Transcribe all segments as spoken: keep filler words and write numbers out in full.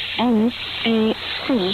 M A C.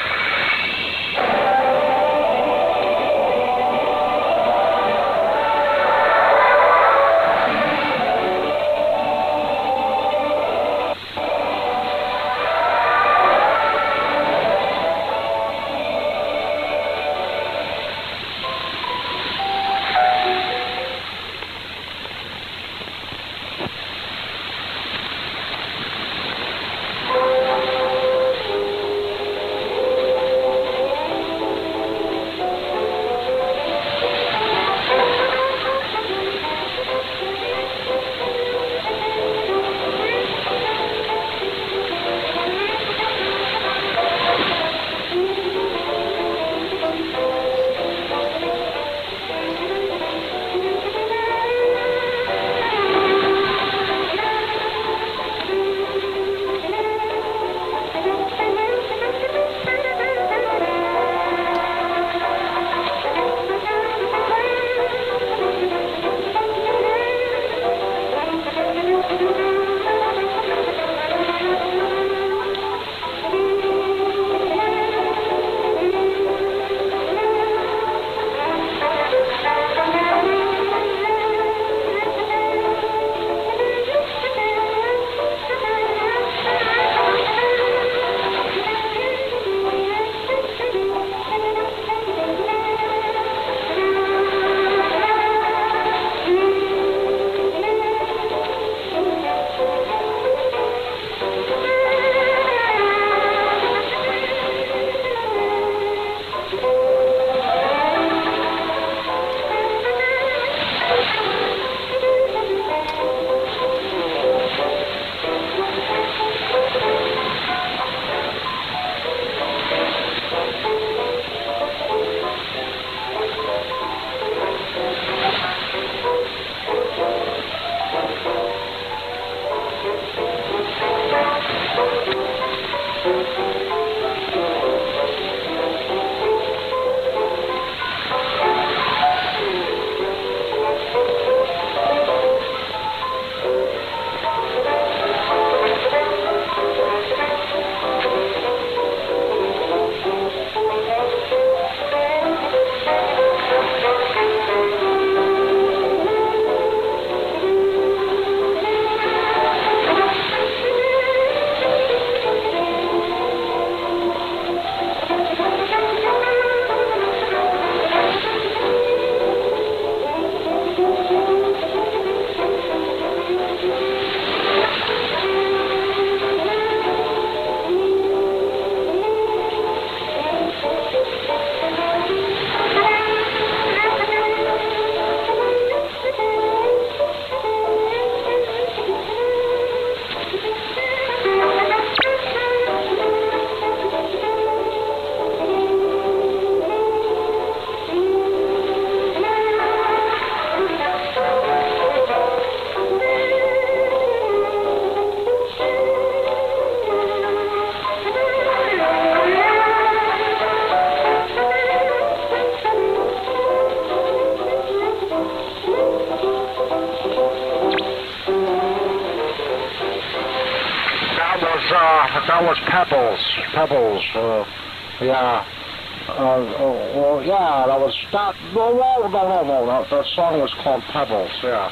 That was Pebbles. Pebbles. Uh, yeah. Uh, oh, well, yeah, that was that. No, no, no, no, no. That, that song was called Pebbles. Yeah.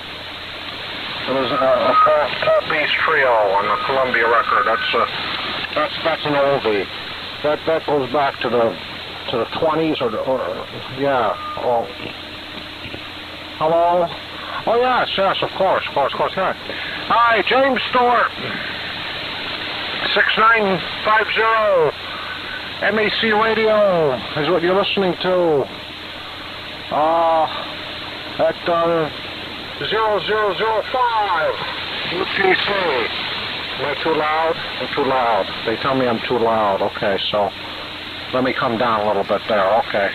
It was a, a Paul, Paul Beast Trio on the Columbia record. That's a, that's that's an oldie. That that goes back to the to the twenties or, the, or yeah. Oh. Hello. Oh yes, yes, of course, of course, of course. Yeah. Hi, James Stewart. six nine five zero M A C Radio is what you're listening to. Uh, at uh, zero zero zero five U T C. Am I too loud? I'm too loud. They tell me I'm too loud. Okay, so let me come down a little bit there. Okay.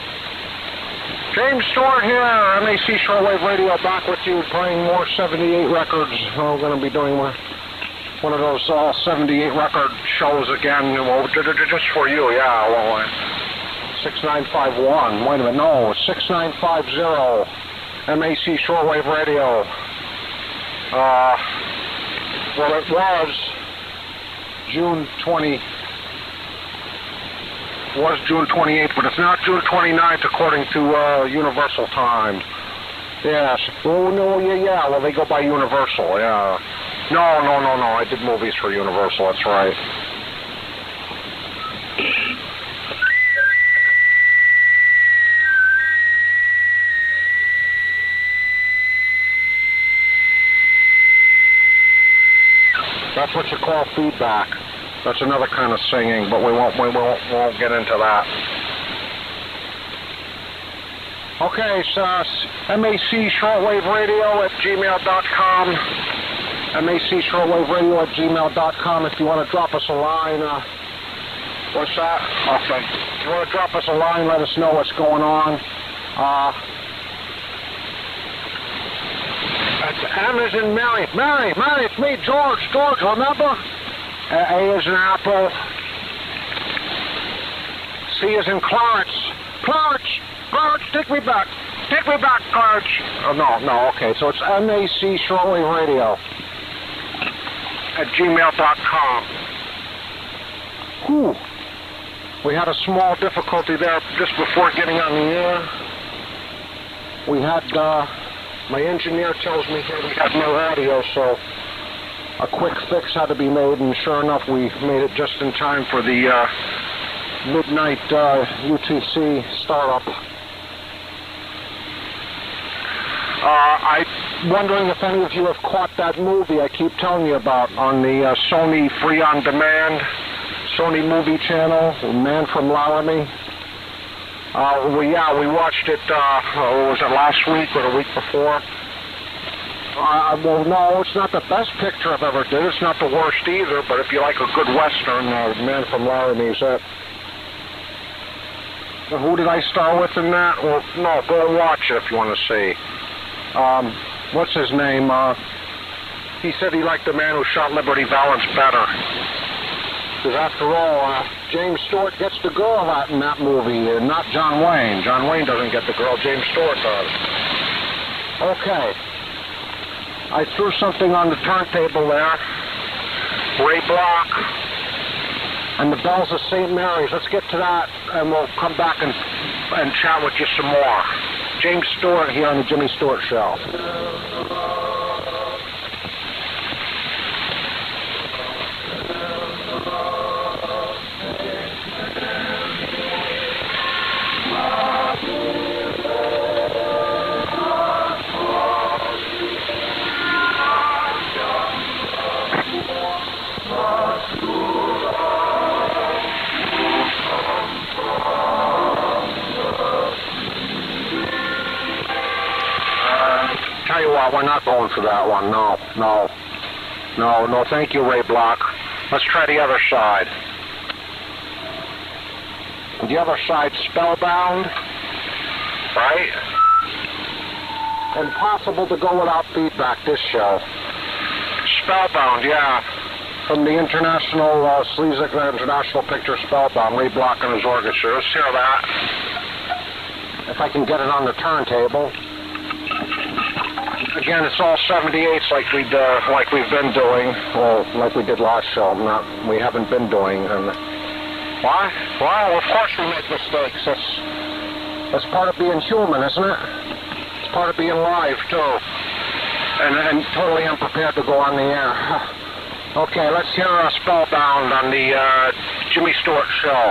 James Stewart here, M A C Shortwave Radio, back with you, playing more seventy-eight records. We're going to be doing one of those uh, seventy-eight record shows again, well, just for you, yeah. Well, uh, six nine five one, wait a minute, no, six nine five zero, M A C Shortwave Radio. Uh, well, it was June twentieth. Was June twenty-eighth, but it's not June twenty-ninth according to uh, Universal time. Yes. Oh, no, yeah, yeah. Well, they go by Universal, yeah. No, no, no, no. I did movies for Universal, that's right. That's what you call feedback. That's another kind of singing, but we won't, we won't, won't get into that. Okay, so M A C Shortwave Radio at gmail dot com. M A C Shortwave Radio at gmail dot com. If you want to drop us a line, uh, what's that? Okay. If you want to drop us a line, let us know what's going on. Uh, it's M as in Mary. Mary, Mary, it's me, George. George, remember? Uh, A as in Apple. C as in Clarence. Clarence! Clarence, take me back. Take me back, Clarence. Oh, no, no, okay. So it's M A C Shortwave Radio at gmail dot com. Whew. We had a small difficulty there just before getting on the air. We had, uh, my engineer tells me here we had no audio, so a quick fix had to be made, and sure enough, we made it just in time for the uh, midnight uh, U T C startup. Uh, I'm wondering if any of you have caught that movie I keep telling you about on the uh, Sony Free On Demand, Sony Movie Channel, Man from Laramie. Uh, we, yeah, we watched it, uh, oh, was it last week or the week before? Uh, well, no, it's not the best picture I've ever did. It's not the worst either, but if you like a good Western, uh, Man from Laramie is it. Uh, who did I star with in that? Well, no, go and watch it if you want to see. Um, what's his name? Uh, he said he liked the man who shot Liberty Valance better. Because after all, uh, James Stewart gets the girl out in that movie, uh, not John Wayne. John Wayne doesn't get the girl, James Stewart does. Okay. I threw something on the turntable there. Ray Block and the Bells of Saint Mary's. Let's get to that, and we'll come back and, and chat with you some more. James Stewart here on the Jimmy Stewart Show. Tell you what, we're not going for that one. No, no, no, no. Thank you, Ray Block. Let's try the other side. The other side's Spellbound, right? Impossible to go without feedback, this show. Spellbound, yeah. From the International, uh, Sleazic International Picture Spellbound, Ray Block and his orchestra. Let's hear that. If I can get it on the turntable. Again, it's all seventy-eights like we'd uh, like we've been doing, well, like we did last show. Not we haven't been doing. And why? Well, of course we make mistakes. That's that's part of being human, isn't it? It's part of being live too, and and totally unprepared to go on the air. Okay, let's hear uh, Spellbound on the uh, Jimmy Stewart Show.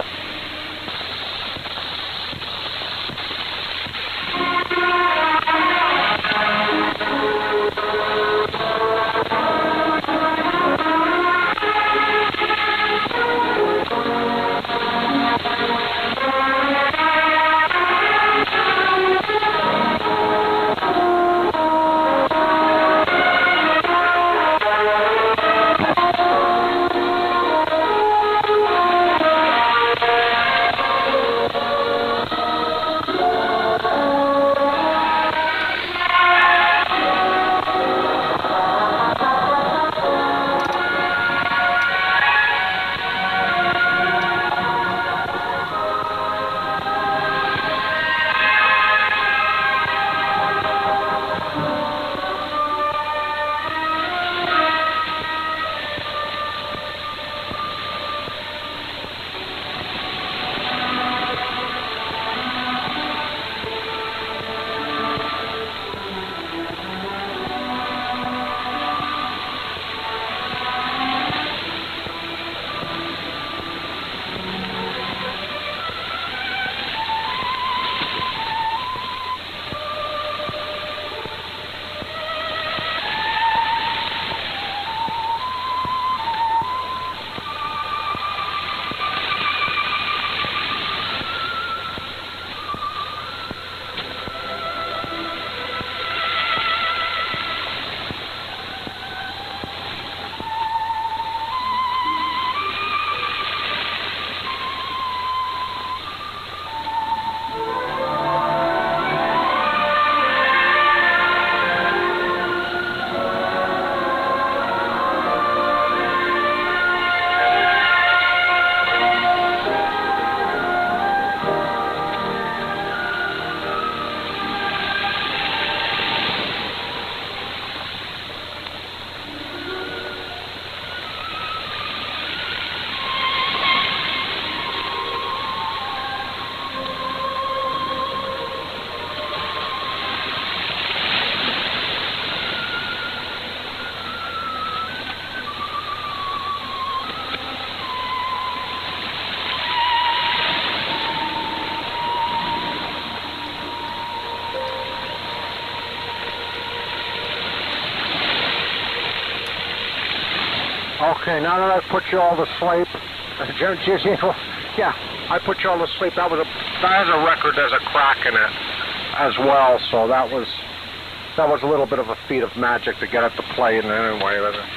Okay, now that I've put you all to sleep, yeah, I put you all to sleep. That was a that has a record. There's a crack in it as well, so that was that was a little bit of a feat of magic to get it to play in anyway.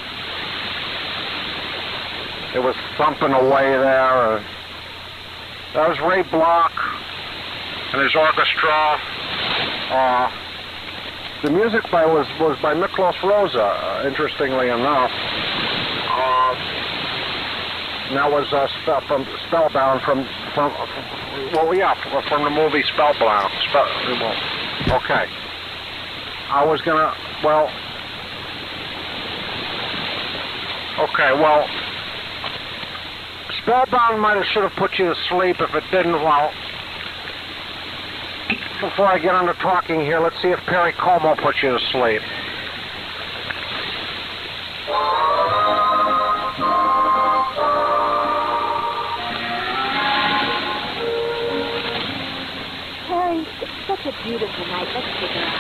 It was thumping away there. That was Ray Block and his orchestra. Uh, the music by was was by Miklos Rosa, uh, interestingly enough. Uh, and that was uh, spell, from Spellbound from from well yeah from the movie Spellbound. Spell, well, okay. I was gonna well. Okay, well. Spellbound might have should have put you to sleep. If it didn't, well, before I get on to talking here, let's see if Perry Como puts you to sleep. Perry, it's such a beautiful night. Let's take it out.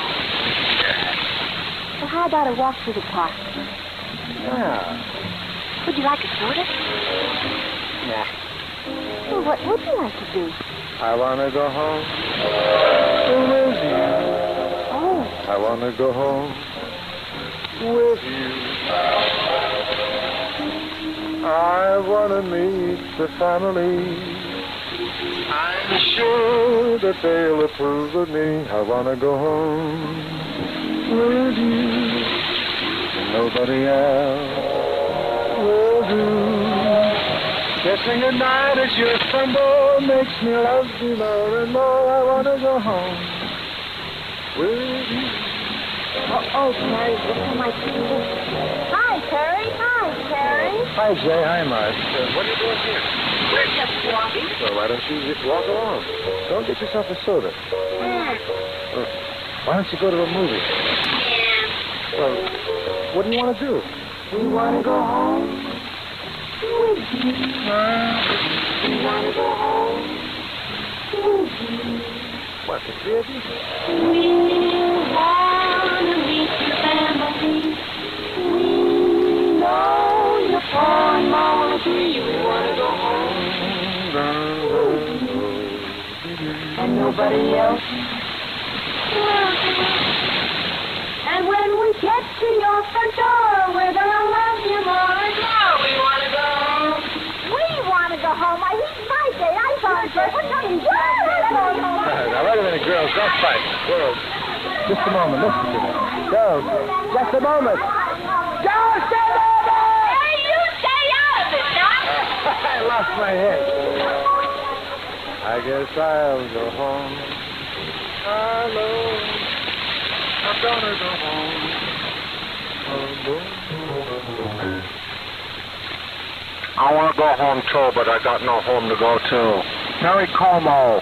So how about a walk through the park? Yeah. Would you like a soda? Yeah. Well, what would you like to do? I want to go home with you. Oh. I want to go home with you. I want to meet the family. I'm sure that they'll approve of me. I want to go home with you. And nobody else will do. Kissing goodnight as your tremble makes me love you more and more. I want to go home with you. Oh, oh, Perry, look at my sister. Hi, Perry. Hi, Perry. Hi, Jay. Hi, Marge. Uh, what are you doing here? We're just walking. Well, why don't you just walk along? Go get yourself a soda. Mm. Uh, why don't you go to a movie? Yeah. Well, what do you want to do? We want to go home. With you. We want to go home. With you. What, the three of you? We want to meet your family. We know you're poor and Mama agree. We want to go home. And nobody else will do. And when we get to your front door, we're gonna love you more and more. We want to go home. We want to go home. I hate my day. I found it. We're coming down. Now, wait a minute, girls. Don't fight. Girls. Just a moment. Listen to me. Girls. Just a moment. Just a moment! Hey, you stay out of it, Doc. I lost my head. I guess I'll go home. Hello. I'm gonna go home. I want to go home too, but I got no home to go to. Perry Como.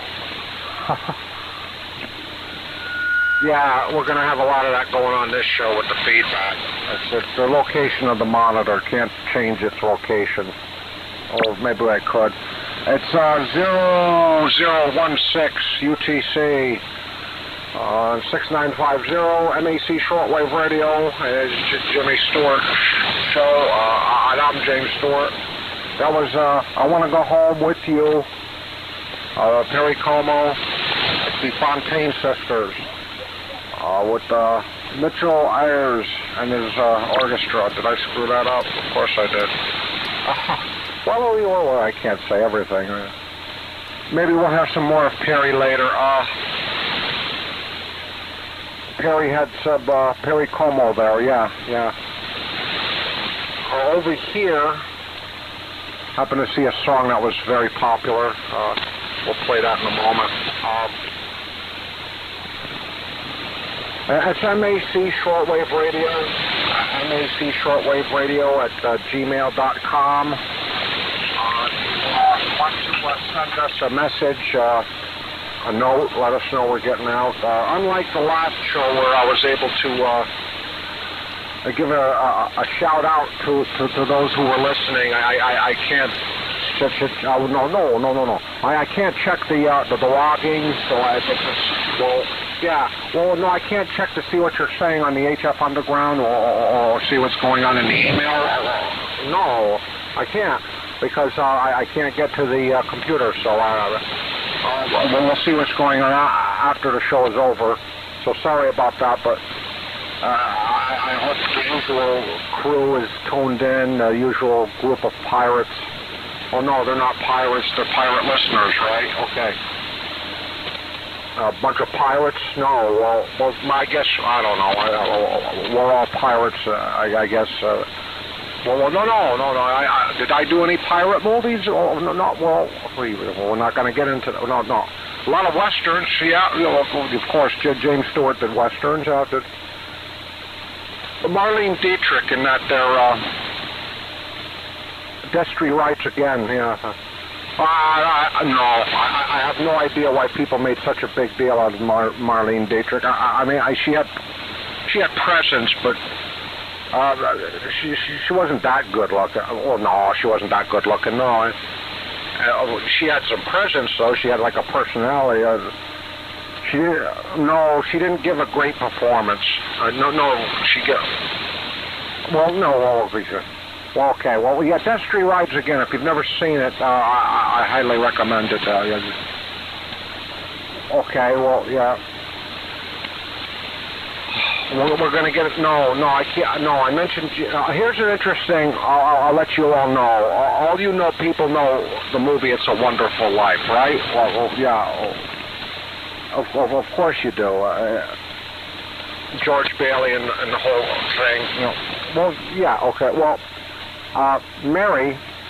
Yeah, we're going to have a lot of that going on this show with the feedback. It's, it's the location of the monitor. Can't change its location. Oh, maybe I could. It's uh, zero zero one six U T C. Uh, six nine five zero M A C Shortwave Radio. It's J- Jimmy Stewart show. Uh, and I'm James Stewart. That was uh, I Want to Go Home With You. Uh, Perry Como. It's the Fontaine Sisters. Uh, with uh, Mitchell Ayers and his uh, orchestra. Did I screw that up? Of course I did. Uh, well, well, I can't say everything. Maybe we'll have some more of Perry later. Uh, Perry had sub uh, Perry Como there, yeah, yeah. Uh, over here, happen to see a song that was very popular. Uh, we'll play that in a moment. Uh, it's M A C Shortwave Radio, M A C Shortwave Radio at uh, gmail dot com. Uh, want to uh, send us a message, uh, a note, let us know we're getting out. Uh, unlike the last show where I was able to uh, give a, a, a shout out to, to, to those who were listening, I, I, I can't. Ch- ch- uh, no, no, no, no, no. I, I can't check the uh, the, the logging, so I think it's, well, yeah. Well, no, I can't check to see what you're saying on the H F Underground or, or, or see what's going on in the email. no, I can't, because uh, I, I can't get to the uh, computer, so uh, uh, we'll see what's going on after the show is over. So sorry about that, but uh, I, I hope the usual crew is tuned in, the usual group of pirates. Oh no, they're not pirates, they're pirate listeners, right? Okay. A bunch of pirates? No, well, well I guess, I don't know, I, we're all pirates, uh, I, I guess. Uh, well, well, no, no, no, no, I, I, did I do any pirate movies? Oh, no, no, well, we're not going to get into, no, no. A lot of westerns, yeah, you know, of course, James Stewart did westerns. Uh, did Marlene Dietrich in that their uh, Destry Rights Again, yeah. Uh, I, I, no, I, I have no idea why people made such a big deal out of Mar Marlene Dietrich. I, I mean, I, she had she had presence, but uh, she, she she wasn't that good looking. Oh no, she wasn't that good looking. No. Uh, she had some presence, though. She had like a personality. Uh, she no, she didn't give a great performance. Uh, no, no, she get. Well, no, well, well, okay, well, yeah, Destry Rides Again. If you've never seen it, uh, I, I highly recommend it. Uh, yeah. Okay, well, yeah. We're, we're going to get it. No, no, I can't. No, I mentioned. Uh, here's an interesting. I'll, I'll let you all know. All you know, people know the movie "It's a Wonderful Life," right? Well, well yeah. Of, of, of course you do. Uh, George Bailey and, and the whole thing. You know, well, yeah. Okay. Well, uh, Mary.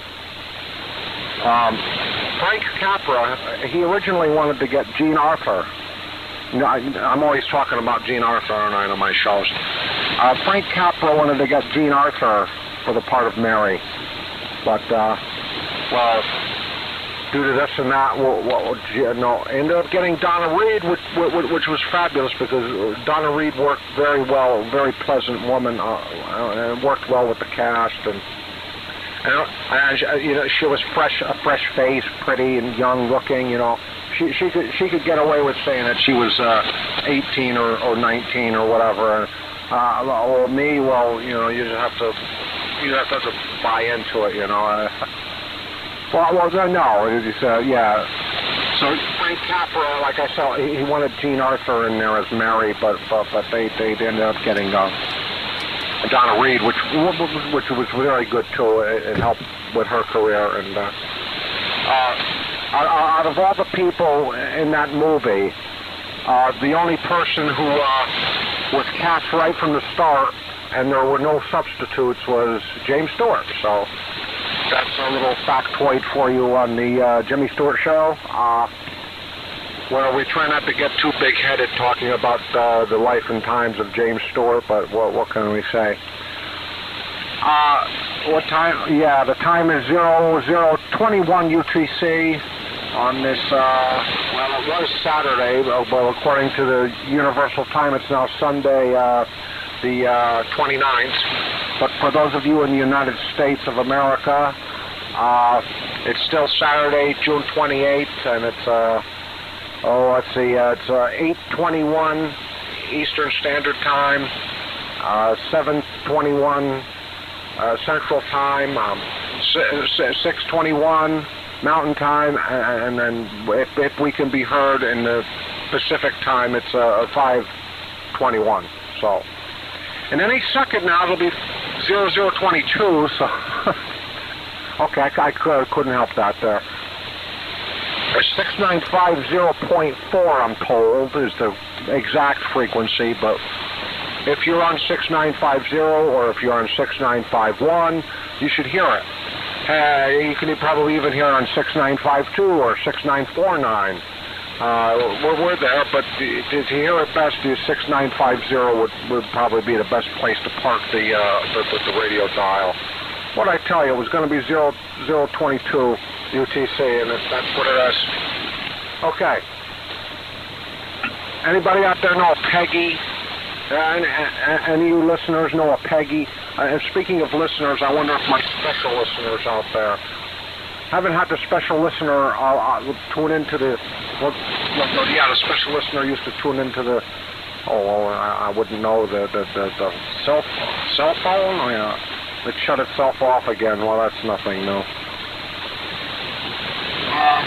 Um, Frank Capra. He originally wanted to get Jean Arthur. No, I, I'm always talking about Jean Arthur, aren't I, on my shows. Uh, Frank Capra wanted to get Jean Arthur for the part of Mary, but uh, well, due to this and that, well, well, you know, ended up getting Donna Reed, which, which was fabulous because Donna Reed worked very well, a very pleasant woman, uh, and worked well with the cast, and and, and you know, she was fresh, a fresh face, pretty and young looking, you know. She she could she could get away with saying that she was uh, eighteen or, or nineteen or whatever. Uh, well, me, well, you know, you just have to you have to, have to buy into it, you know. Uh, well, well, no, it's, uh, yeah. So Frank Capra, like I said, he, he wanted Jean Arthur in there as Mary, but but, but they they ended up getting uh, Donna Reed, which which was very good too. It, it helped with her career and. Uh, uh, Out of all the people in that movie, uh, the only person who uh, was cast right from the start and there were no substitutes was James Stewart. So that's a little factoid for you on the uh, Jimmy Stewart Show. Uh, where we try not to get too big-headed talking about uh, the life and times of James Stewart, but what, what can we say? Uh, what time? Yeah, the time is zero zero twenty-one U T C. On this, uh, well, it was Saturday, but according to the Universal Time, it's now Sunday, uh, the uh, twenty-ninth. But for those of you in the United States of America, uh, it's still Saturday, June twenty-eighth, and it's, uh, oh, let's see, uh, it's uh, eight twenty-one Eastern Standard Time, uh, seven twenty-one uh, Central Time, um, six twenty-one Mountain Time, and then if, if we can be heard in the Pacific Time, it's uh, five twenty-one. So, and any second now it'll be zero zero twenty-two. So, okay, I, I couldn't help that there. six nine five zero point four, I'm told, is the exact frequency, but if you're on six nine five zero or if you're on six nine five one, you should hear it. Uh, you can probably even hear it on six nine five two or six nine four nine. Uh, we're, we're there, but to, to hear it best, the six nine five zero would, would probably be the best place to park the, uh, the, the, the radio dial. What I tell you, it was going to be zero zero twenty-two U T C, and it, that's what it is. Okay. Anybody out there know a Peggy? Uh, and, and, and you listeners know a Peggy? Uh, and speaking of listeners, I wonder if my special listeners out there haven't had the special listener uh, uh, tune into the. Well, well, yeah, the special listener used to tune into the. Oh, well, I, I wouldn't know the the, the, the cell cell phone. Oh, yeah. it shut itself off again. Well, that's nothing new. Uh,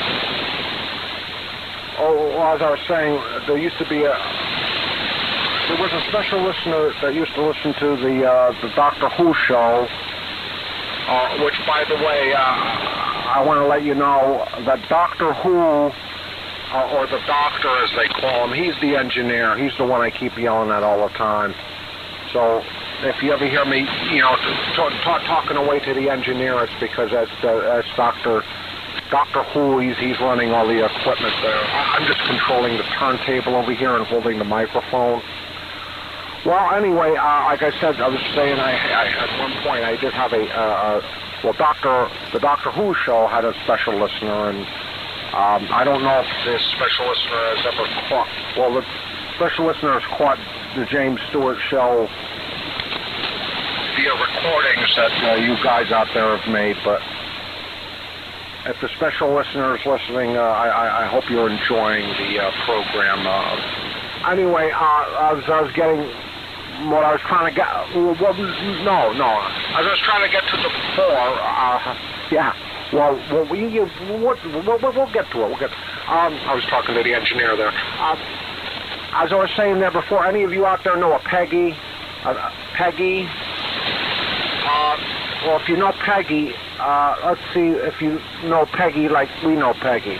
oh, well, as I was saying, there used to be a... There was a special listener that used to listen to the uh, the Doctor Who show, uh, which, by the way, uh, I want to let you know that Doctor Who, uh, or the Doctor as they call him, he's the engineer. He's the one I keep yelling at all the time. So if you ever hear me, you know, t- t- t- talking away to the engineer, it's because that's, uh, that's Doctor Doctor Who. He's, he's running all the equipment there. I'm just controlling the turntable over here and holding the microphone. Well, anyway, uh, like I said, I was saying, I, I at one point I did have a, uh, well, Doctor the Doctor Who show had a special listener, and um, I don't know if this special listener has ever caught, well, the special listener has caught the James Stewart show via recordings that uh, you guys out there have made, but if the special listener is listening, uh, I, I hope you're enjoying the uh, program. Uh, anyway, uh, as I was getting... What I was trying to get, well, no, no, I was trying to get to the before, uh, yeah, well, well we, we'll, we'll, we'll get to it, we'll get, um, I was talking to the engineer there. Uh, as I was saying there before, any of you out there know a Peggy, uh, Peggy, uh, well, if you know Peggy, uh, let's see if you know Peggy like we know Peggy.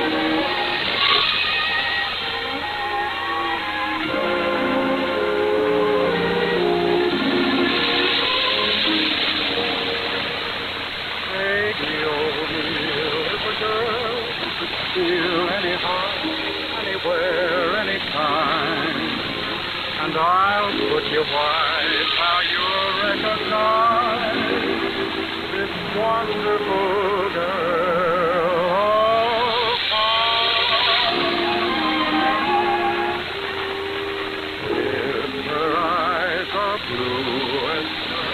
Anywhere, anytime, and I'll put you wide how you'll recognize this wonderful girl of mine. If her eyes are blue as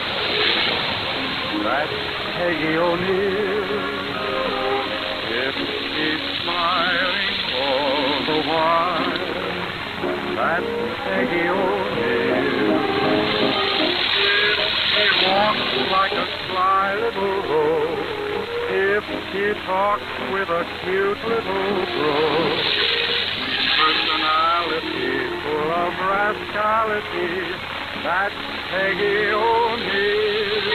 snow, that's Peggy O'Neill. If she's smiling all the while, that's Peggy O'Neill. If she walks like a sly little rose, if she talks with a cute little brogue, personality full of rascality, that's Peggy O'Neill.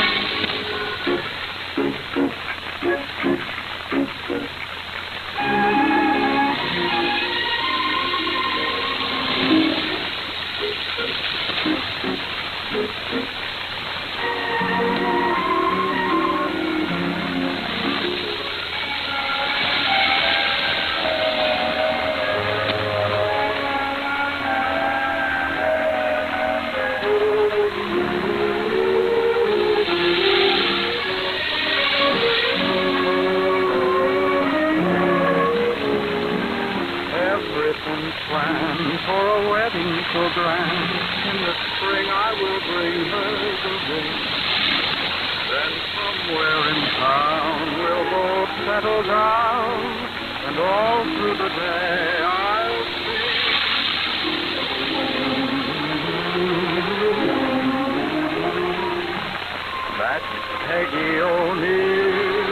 Planned for a wedding so grand. In the spring I will bring her the ring. Then somewhere in town we'll both settle down, and all through the day I'll sing. That's Peggy O'Neill.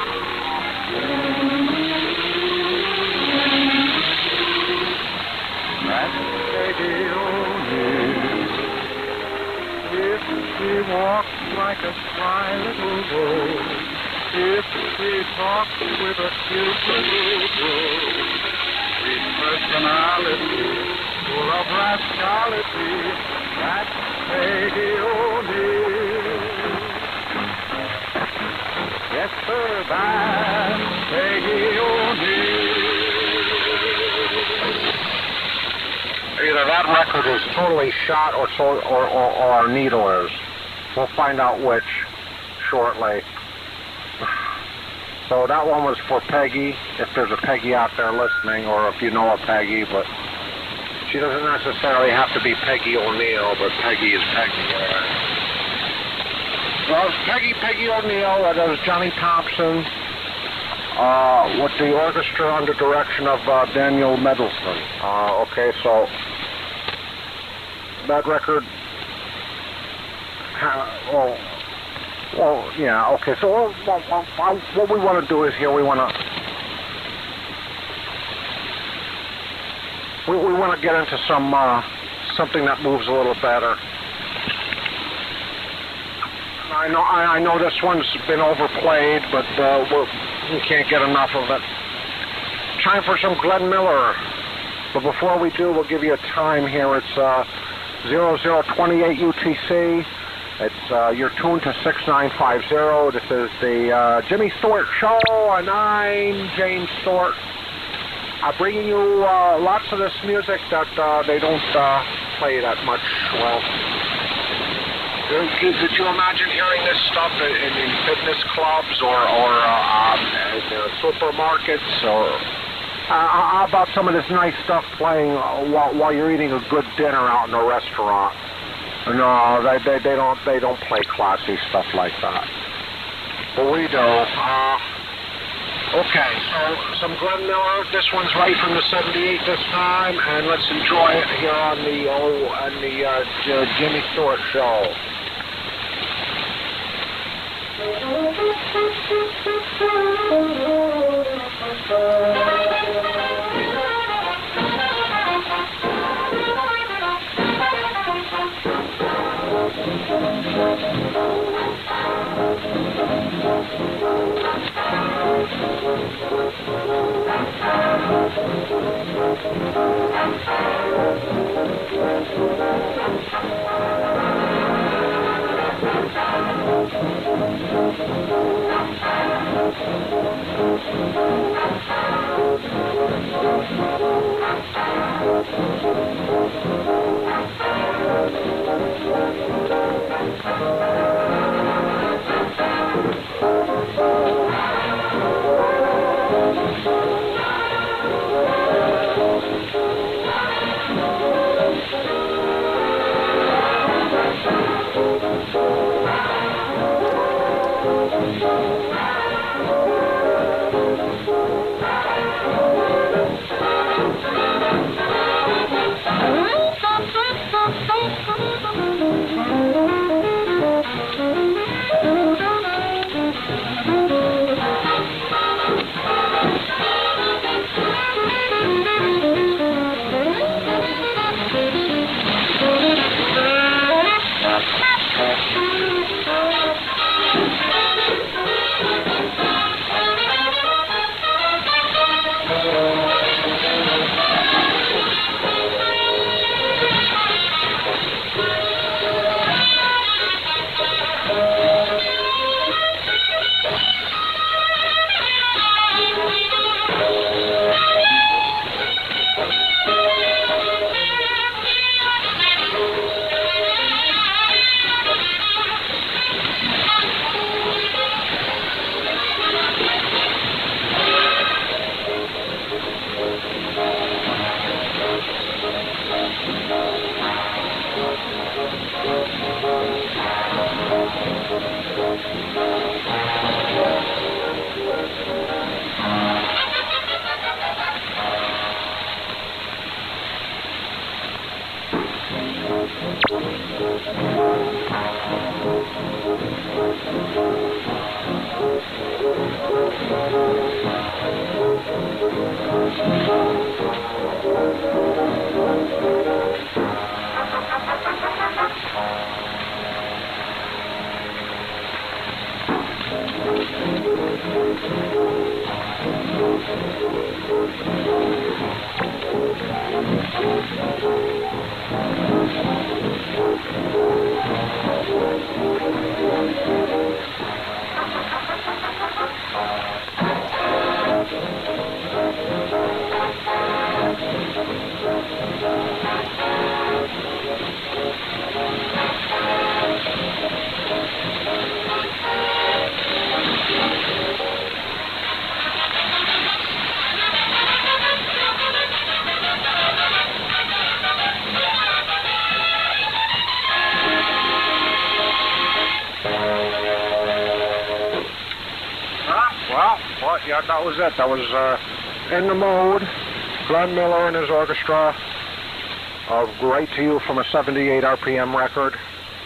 That's Peggy O'Neill. If she walks like a sly little rose, if she talks with a cute little brogue, sweet personality, full of rascality, that's Peggy O'Neill. Yes, sir, that's Peggy O'Neill. Either that record is totally shot or, so, or, or, or our needle is. We'll find out which shortly. So that one was for Peggy, if there's a Peggy out there listening, or if you know a Peggy, but she doesn't necessarily have to be Peggy O'Neill, but Peggy is Peggy. Right? Well, it's Peggy, Peggy O'Neill, that is Johnny Thompson, uh, with the orchestra under direction of uh, Daniel Mendelsohn. Uh, okay, so that record, uh, well, Well, yeah, okay. So well, well, well, what we want to do is here we want to we, we want to get into some uh, something that moves a little better. I know I, I know this one's been overplayed, but uh, we're, we can't get enough of it. Time for some Glenn Miller. But before we do, we'll give you a time here. It's uh, zero zero twenty-eight U T C. It's uh, you're tuned to six nine five zero. This is the uh, Jimmy Stewart Show, and I'm James Stewart. I'm bringing you uh, lots of this music that uh, they don't uh, play that much. Well, did, did you imagine hearing this stuff in, in fitness clubs or, or uh, um, in uh, supermarkets? Or uh, how about some of this nice stuff playing while, while you're eating a good dinner out in a restaurant? No, they, they they don't they don't play classy stuff like that. But we do. Uh, okay, so some Glenn Miller. This one's right from the seventy-eight this time, and let's enjoy it here on the oh on the uh, J- Jimmy Stewart Show. Yeah, that was it. That was uh, In the Mode, Glenn Miller and his orchestra of Great to You from a seventy-eight R P M record.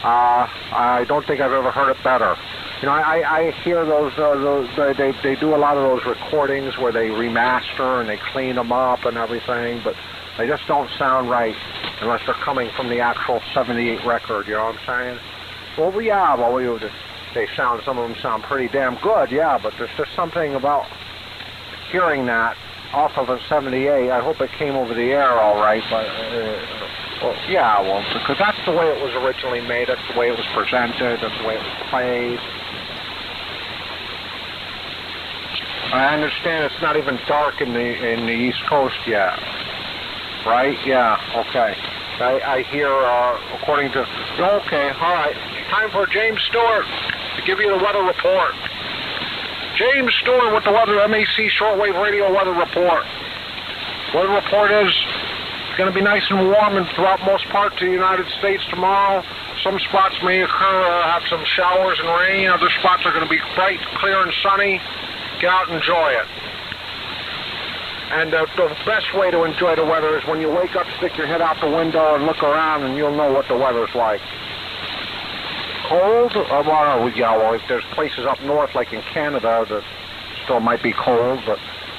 Uh, I don't think I've ever heard it better. You know, I, I hear those, uh, those they, they do a lot of those recordings where they remaster and they clean them up and everything, but they just don't sound right unless they're coming from the actual seventy-eight record, you know what I'm saying? Well, yeah, well, we, they sound, some of them sound pretty damn good, yeah, but there's just something about hearing that off of a seventy-eight. I hope it came over the air all right, but, uh, well, yeah, well, because that's the way it was originally made, that's the way it was presented, that's the way it was played. I understand it's not even dark in the in the East Coast yet, right? Yeah, okay. I, I hear, uh, according to... Okay, all right. Time for James Stewart to give you the weather report. James Stewart with the weather, M A C Shortwave Radio weather report. Weather report is it's going to be nice and warm and throughout most parts of the United States tomorrow. Some spots may occur, uh, have some showers and rain. Other spots are going to be bright, clear, and sunny. Get out and enjoy it. And uh, the best way to enjoy the weather is when you wake up, stick your head out the window and look around, and you'll know what the weather's like. Cold? Uh, well, yeah, well, there's places up north, like in Canada, that still might be cold, but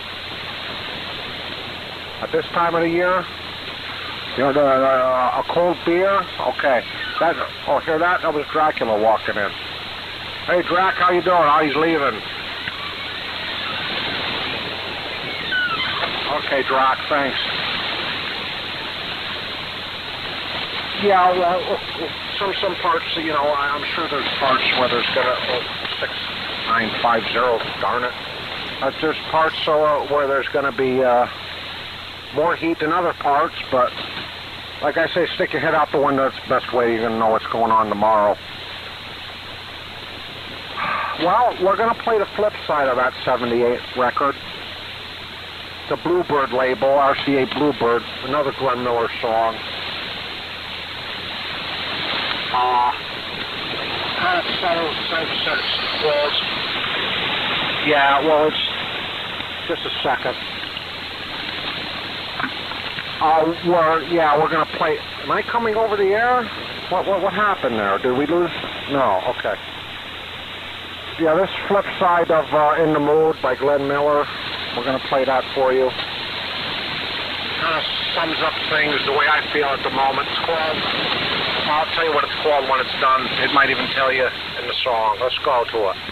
at this time of the year, you know, the, uh, a cold beer? Okay. That, oh, hear that? That was Dracula walking in. Hey, Drac, how you doing? Oh, he's leaving. Okay, Drac, thanks. Yeah, well, some some parts, you know, I'm sure there's parts where there's gonna oh, six nine five zero. Darn it. Uh, there's parts uh, where there's gonna be uh, more heat than other parts, but like I say, stick your head out the window. It's the best way you're gonna know what's going on tomorrow. Well, we're gonna play the flip side of that seventy-eight record. The Bluebird label, R C A Bluebird, another Glenn Miller song. Uh, kind of settled, settled, settled. Yeah, well, it's just a second. Uh, we're, yeah, we're gonna play. Am I coming over the air? What, what, what happened there? Did we lose? No, okay. Yeah, this flip side of uh, In the Mood by Glenn Miller. We're going to play that for you. Kind of sums up things the way I feel at the moment. It's called, I'll tell you what it's called when it's done. It might even tell you in the song. Let's go to it.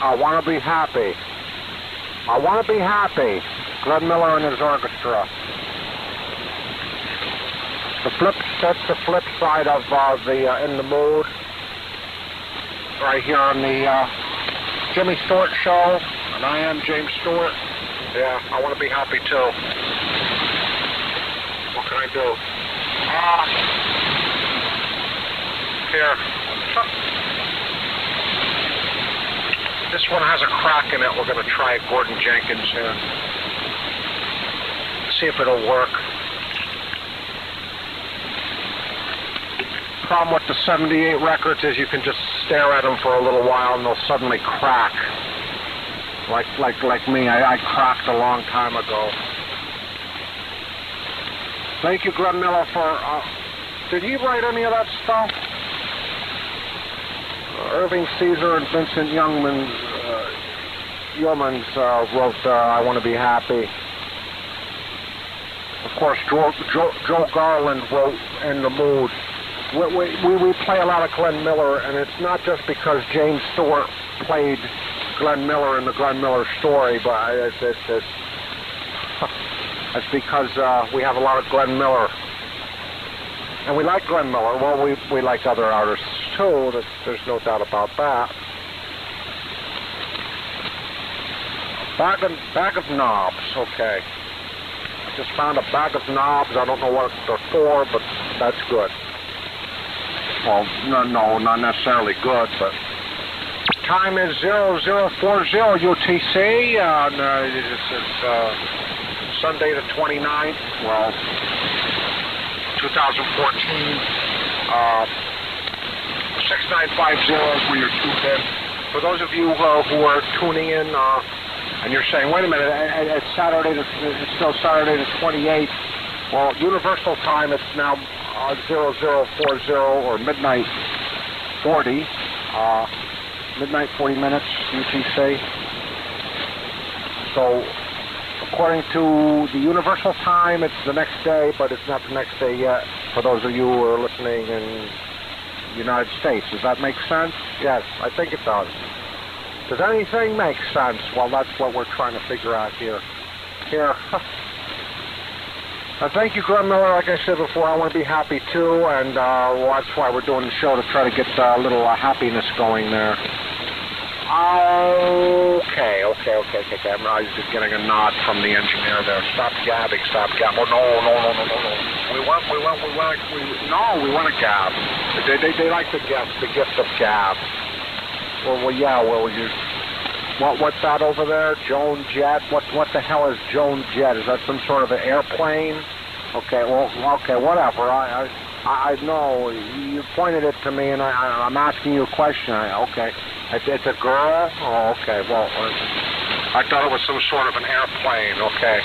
I want to be happy. I want to be happy. Glenn Miller and his orchestra. The flip, that's the flip side of uh, the uh, In the Mood. Right here on the uh, Jimmy Stewart Show. And I am James Stewart. Yeah, I want to be happy too. What can I do? Ah. Here. This one has a crack in it. We're going to try Gordon Jenkins here. See if it'll work. Problem with the seventy-eight records is you can just stare at them for a little while and they'll suddenly crack. Like like like me, I, I cracked a long time ago. Thank you, Glenn Miller, for... Uh, did he write any of that stuff? Uh, Irving Caesar and Vincent Youngman, uh, Yeomans uh, wrote uh, I Want to Be Happy. Of course, Joe, Joe, Joe Garland wrote In the Mood. We, we, we play a lot of Glenn Miller, and it's not just because James Stewart played Glenn Miller in the Glenn Miller story, but it's, it's, it's, it's because uh, we have a lot of Glenn Miller. And we like Glenn Miller. Well, we, we like other artists, too. There's, there's no doubt about that. Bag of, bag of knobs, okay. I just found a bag of knobs. I don't know what they're for, but that's good. Well, no, no, not necessarily good, but... Time is zero zero four zero U T C, and uh, it's, it's uh, Sunday the twenty-ninth, well, twenty fourteen. Uh, six nine five zero is where you're tuned in. For those of you uh, who are tuning in, uh, and you're saying, wait a minute, it's Saturday, the, it's still Saturday the twenty-eighth. Well, Universal Time, it's now uh, zero zero four zero or midnight forty. Uh, midnight forty minutes U T C. So, according to the Universal Time, it's the next day, but it's not the next day yet. For those of you who are listening in the United States, does that make sense? Yes, I think it does. Does anything make sense? Well, that's what we're trying to figure out here. Here. Uh, thank you, Glenn Miller. Like I said before, I want to be happy too, and uh, well, that's why we're doing the show, to try to get uh, a little uh, happiness going there. Okay, okay, okay, okay, okay. I was just getting a nod from the engineer there. Stop gabbing, stop gabbing. Oh, no, no, no, no, no, no. We want, we want, we want, we, no, we want to gab. They, they, they like the gift, the gift of gab. Well, well, yeah, well, you... What, what's that over there? Joan Jet? What, what the hell is Joan Jet? Is that some sort of an airplane? Okay, well, okay, whatever. I, I, I know. You pointed it to me, and I, I, I'm asking you a question. I, okay. It's, it's a girl? Oh, okay. Well, I thought it was some sort of an airplane. Okay.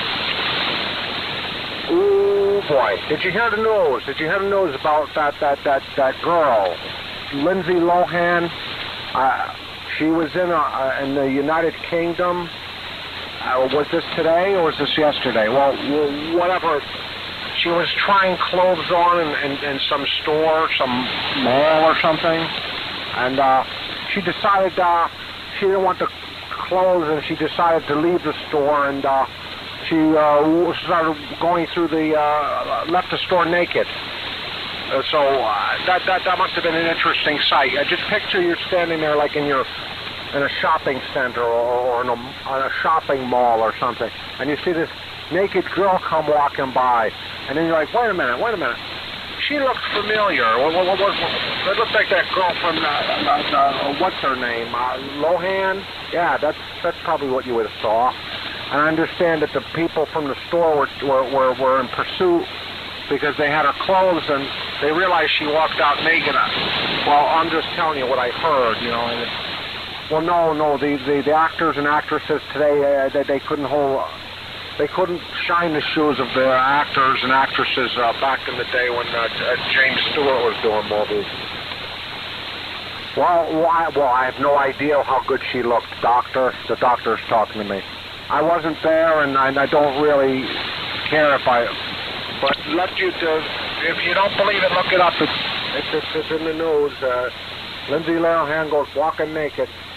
Ooh, boy. Did you hear the news? Did you hear the news about that, that, that, that girl? Lindsay Lohan? Uh... She was in a, uh, in the United Kingdom. Uh, was this today or was this yesterday? Well, whatever. She was trying clothes on in, in, in some store, some mall or something. And uh, she decided uh, she didn't want the clothes, and she decided to leave the store. And uh, she uh, started going through the, uh, left the store naked. Uh, so uh, that, that that must have been an interesting sight. Uh, just picture you're standing there like in your in a shopping center or, or in a, on a shopping mall or something, and you see this naked girl come walking by, and then you're like, wait a minute, wait a minute. She looks familiar. What, what, what, what, it looks like that girl from, uh, uh, uh, what's her name, uh, Lohan? Yeah, that's that's probably what you would have saw. And I understand that the people from the store were were, were, were in pursuit, because they had her clothes, and they realized she walked out naked. Well, I'm just telling you what I heard, you know. And it, well, no, no, the, the, the actors and actresses today, uh, they, they couldn't hold, they couldn't shine the shoes of the actors and actresses uh, back in the day when uh, uh, James Stewart was doing movies. Well, well I, well, I have no idea how good she looked, doctor. The doctor's talking to me. I wasn't there, and I, I don't really care if I... But let you to, if you don't believe it, look it up. It's it's, it's, it's in the news. Uh, Lindsay Lohan goes walking naked.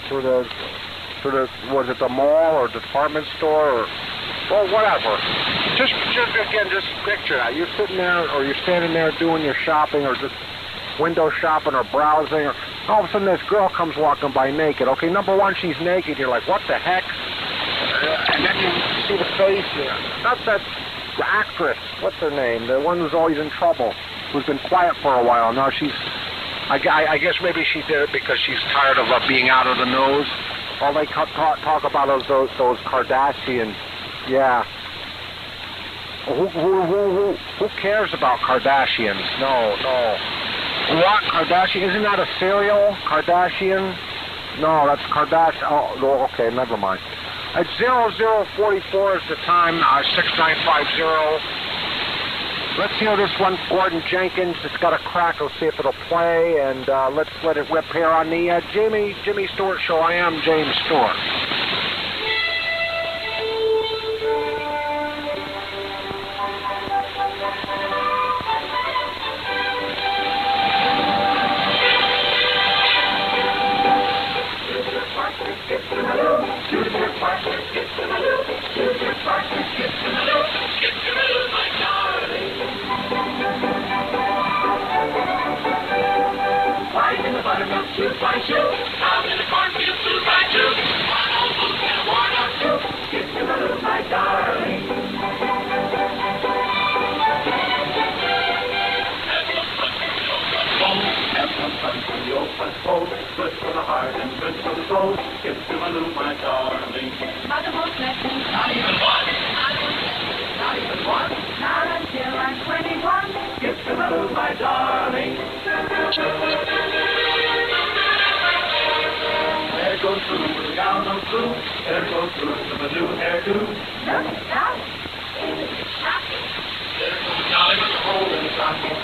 through the, through the, was it the mall or department store or, well, whatever. Just, just again, just picture that. You're sitting there or you're standing there doing your shopping or just window shopping or browsing, or all of a sudden this girl comes walking by naked. Okay, number one, she's naked. You're like, what the heck? And then you see the face. That's that actress. What's her name? The one who's always in trouble, who's been quiet for a while. Now she's, I, I, I guess maybe she did it because she's tired of uh, being out of the news. All they talk, talk about is those, those Kardashians. Yeah. Who, who, who, who, who cares about Kardashians? No, no. What? Kardashian? Isn't that a cereal? Kardashian? No, that's Kardashian. Oh, okay, never mind. At zero zero forty-four is the time, uh, six nine five zero. Let's hear this one, Gordon Jenkins. It's got a crack. Let's see if it'll play, and uh, let's let it rip here on the uh, Jimmy, Jimmy Stewart Show. I am James Stewart. Shoot by shoot, out in the cornfield, shoot by shoot. One old boot and a worn out shoot. Skip to my little, my darling. Have some fun from the old fun bowl. Good for the heart and good for the soul. Skip to my little, my darling. Not the most blessing, not even one. Not even blessing, not even one. Not until I'm twenty-one. Skip to my little, my darling. There goes through with a gown of blue. There goes through with a new hairdo. Look, Dolly. It's shocking. There goes Dolly with a hole in the stocking.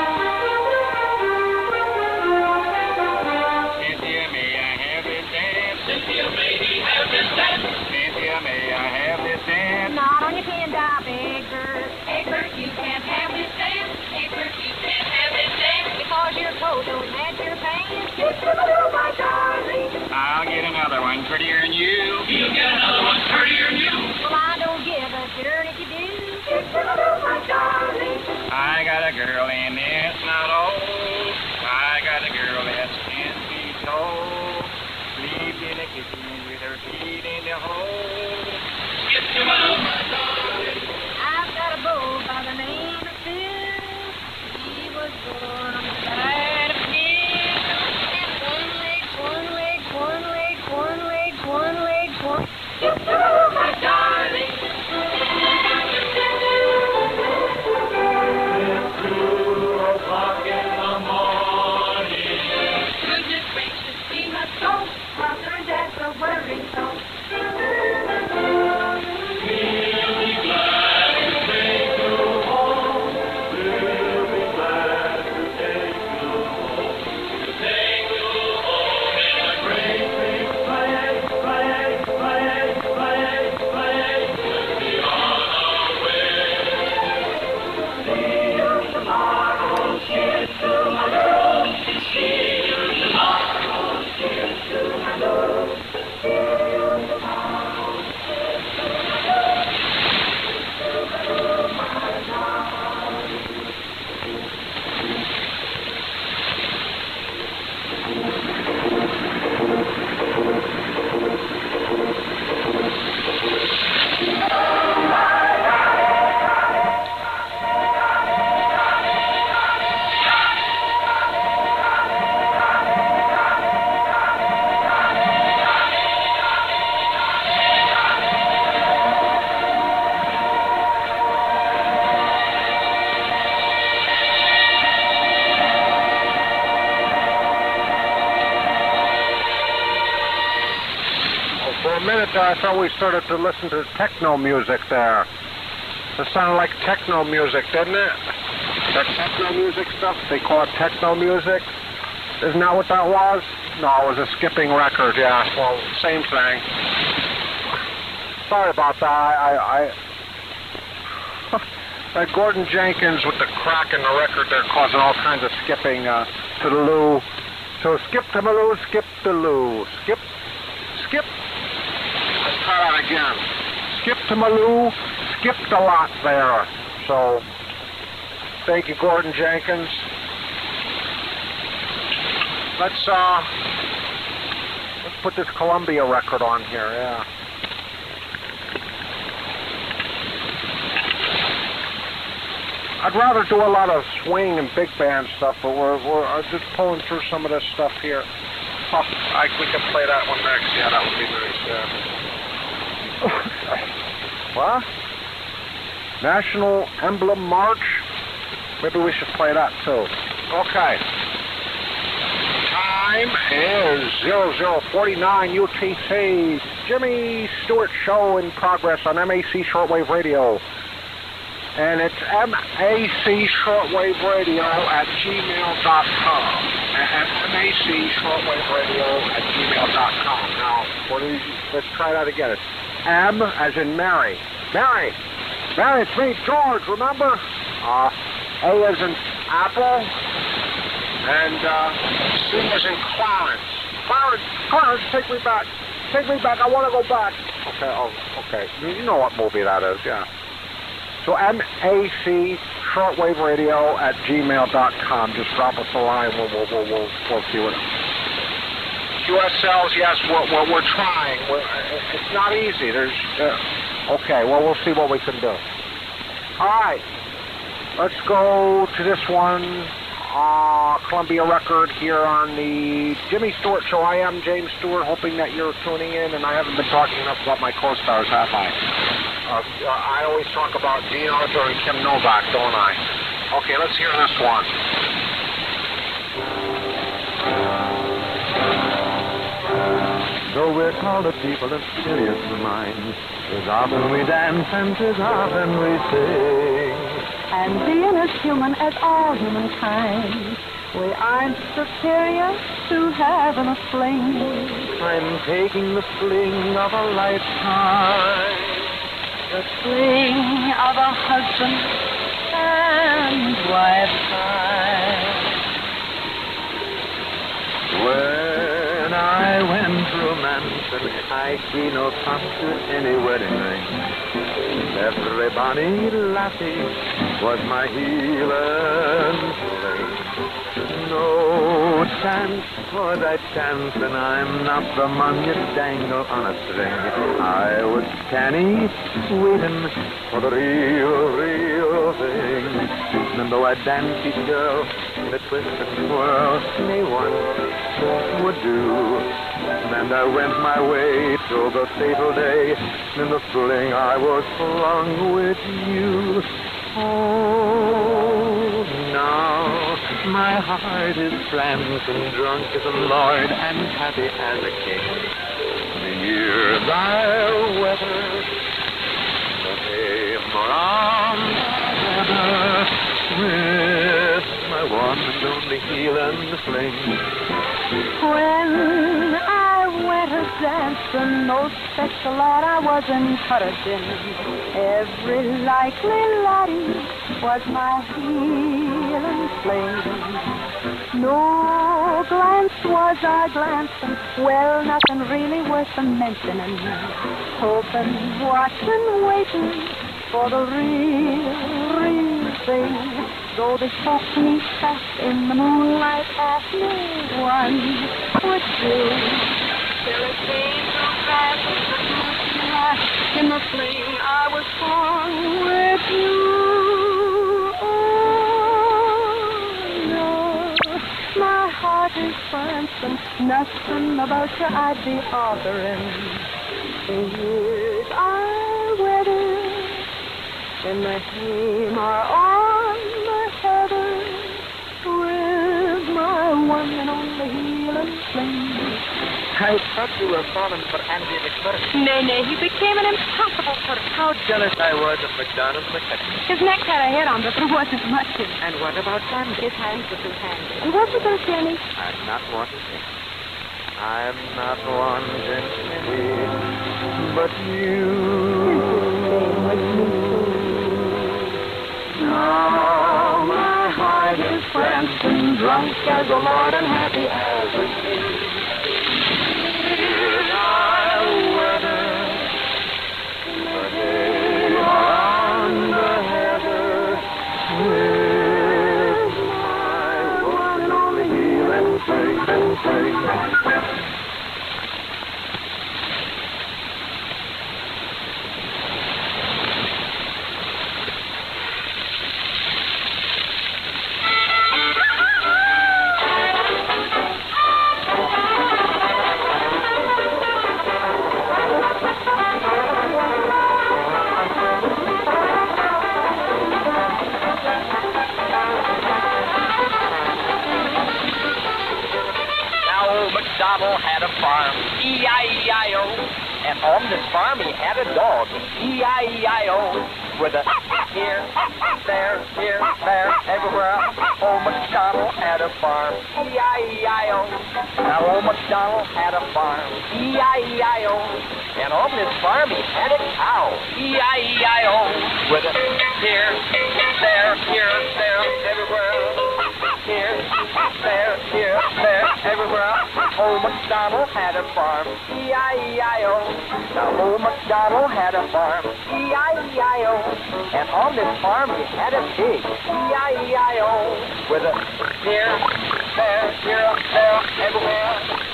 Cynthia, may I have this dance? Cynthia, may he have this dance? Cynthia, may I have this dance? Not on your pin, doll, big bird. Hey, bird, you can't have this dance. Hey, bird, you can't have this dance. Because your clothes don't match your pants. It's a little, my darling. I'll get another one prettier than you. You'll get another one prettier than you. Well, I don't give a darn if you do. It's a little, my darling. I got a girl and it's not old. I got a girl that's ten feet tall. Sleeps in the kitchen with her feet in the hole. It's a little, my darling. I've got a beau by the name of Sue. He was born on the side of me. And one leg, one leg, one leg, one leg, one leg, one. It's a little, my darling. It's two o'clock in the morning. Goodness gracious, we must go. Mother and Dad are worried so. We'll be glad to take you home. We'll be glad to take you home. To take you home in a great big sleigh, sleigh, sleigh, sleigh, sleigh. We'll be on our way. See you tomorrow, cheers to my love. See you tomorrow, cheers to my love. See you tomorrow, cheers to my love. Cheers to my darling. For a minute there, I thought we started to listen to techno music there. It sounded like techno music, didn't it? That techno music stuff, they call it techno music. Isn't that what that was? No, it was a skipping record, yeah. Well, same thing. Sorry about that. I, I, that Gordon Jenkins with the crack in the record there causing all kinds of skipping uh, to the loo. So skip to the loo, skip the loo, skip skip. Let's try that again. Skipped to Malou, skipped a lot there. So, thank you, Gordon Jenkins. Let's, uh, let's put this Columbia record on here, yeah. I'd rather do a lot of swing and big band stuff, but we're, we're uh, just pulling through some of this stuff here. Oh, I, we can play that one next. Yeah, that would be nice, yeah. What? National Emblem March? Maybe we should play that, too. Okay. Time is zero zero forty-nine U T C. Jimmy Stewart Show in progress on M A C Shortwave Radio. And it's M A C Shortwave Radio at gmail dot com. M A C Shortwave Radio at gmail dot com. Now, what do you, let's try that again. It's M as in Mary. Mary! Mary, it's me, George, remember? Uh, A as in Apple. And uh, C as in Clarence. Clarence, Clarence, take me back. Take me back, I want to go back. Okay, oh, okay. You know what movie that is, yeah. So M A C Shortwave Radio at gmail dot com. Just drop us a line. We'll, we'll, we'll, we'll, we'll see what... Q S Ls, yes, we're, we're, we're trying. We're, it's not easy. There's... Uh, okay, well, we'll see what we can do. All right. Let's go to this one. Uh, Columbia record here on the Jimmy Stewart Show. I am James Stewart, hoping that you're tuning in, and I haven't been talking enough about my co-stars, have I? Uh, I always talk about Gene Arthur and Kim Novak, don't I? Okay, let's hear this one. Though we're called a people of serious minds, 'tis often we dance and 'tis often we sing. And being as human as all humankind, we aren't superior to having a fling. I'm taking the fling of a lifetime, The fling of a husband and wife time. When I went romancing, I see no cost to any wedding ring. Everybody laughing was my heel and fling. No chance for that chance, and I'm not the man you dangle on a string. I was canny, waiting for the real, real thing. And though I danced each girl in a twist and twirl, me one would do. And I went my way till the fatal day. In the fling I was flung with you. Oh, now my heart is prancing, drunk as a lord and happy as a king. The years I'll weather, the fame around the weather, with my one and only heel and fling. When I went a dancing, no special lot I was encouraging. Every likely laddie was my heel and fling. No glance was I glancing, well, nothing really worth a mentioning. Hoping, watching, waiting for the real, real thing. Though they talked to me fast in the moonlight, as no one would do. Till it came so fast, in the fling I was born with you. Oh, no, my heart is prancing, nothing about you I'd be offering. The years I weathered in the haymow on the heather, with my one and only heel and fling. I thought you were falling for Andy McMurray. Nay, nay, he became an impossible sort of... How jealous I was of McDonald McCutcheon. His neck had a hair on, but there wasn't much in it. And what about Sandy? His hands were too handy. And wasn't there, Jenny? I'm not wanting it. I'm not wanting pity, but you. Now my heart is prancing, drunk as a lord and happy as a king. Here I MacDonald had a farm, E I E I O. And on this farm he had a dog, E I E I O. With a here, there, here, there, everywhere. Old MacDonald had a farm, E I E I O. Now old MacDonald had a farm, E I E I O. And on this farm he had a cow, E I E I O. With a here, there, here, there, everywhere. Here, there, here, there, everywhere. Old MacDonald had a farm, E I E I O. Now old MacDonald had a farm, E I E I O. And on this farm he had a pig, E I E I O. With a here, there, here, there, everywhere.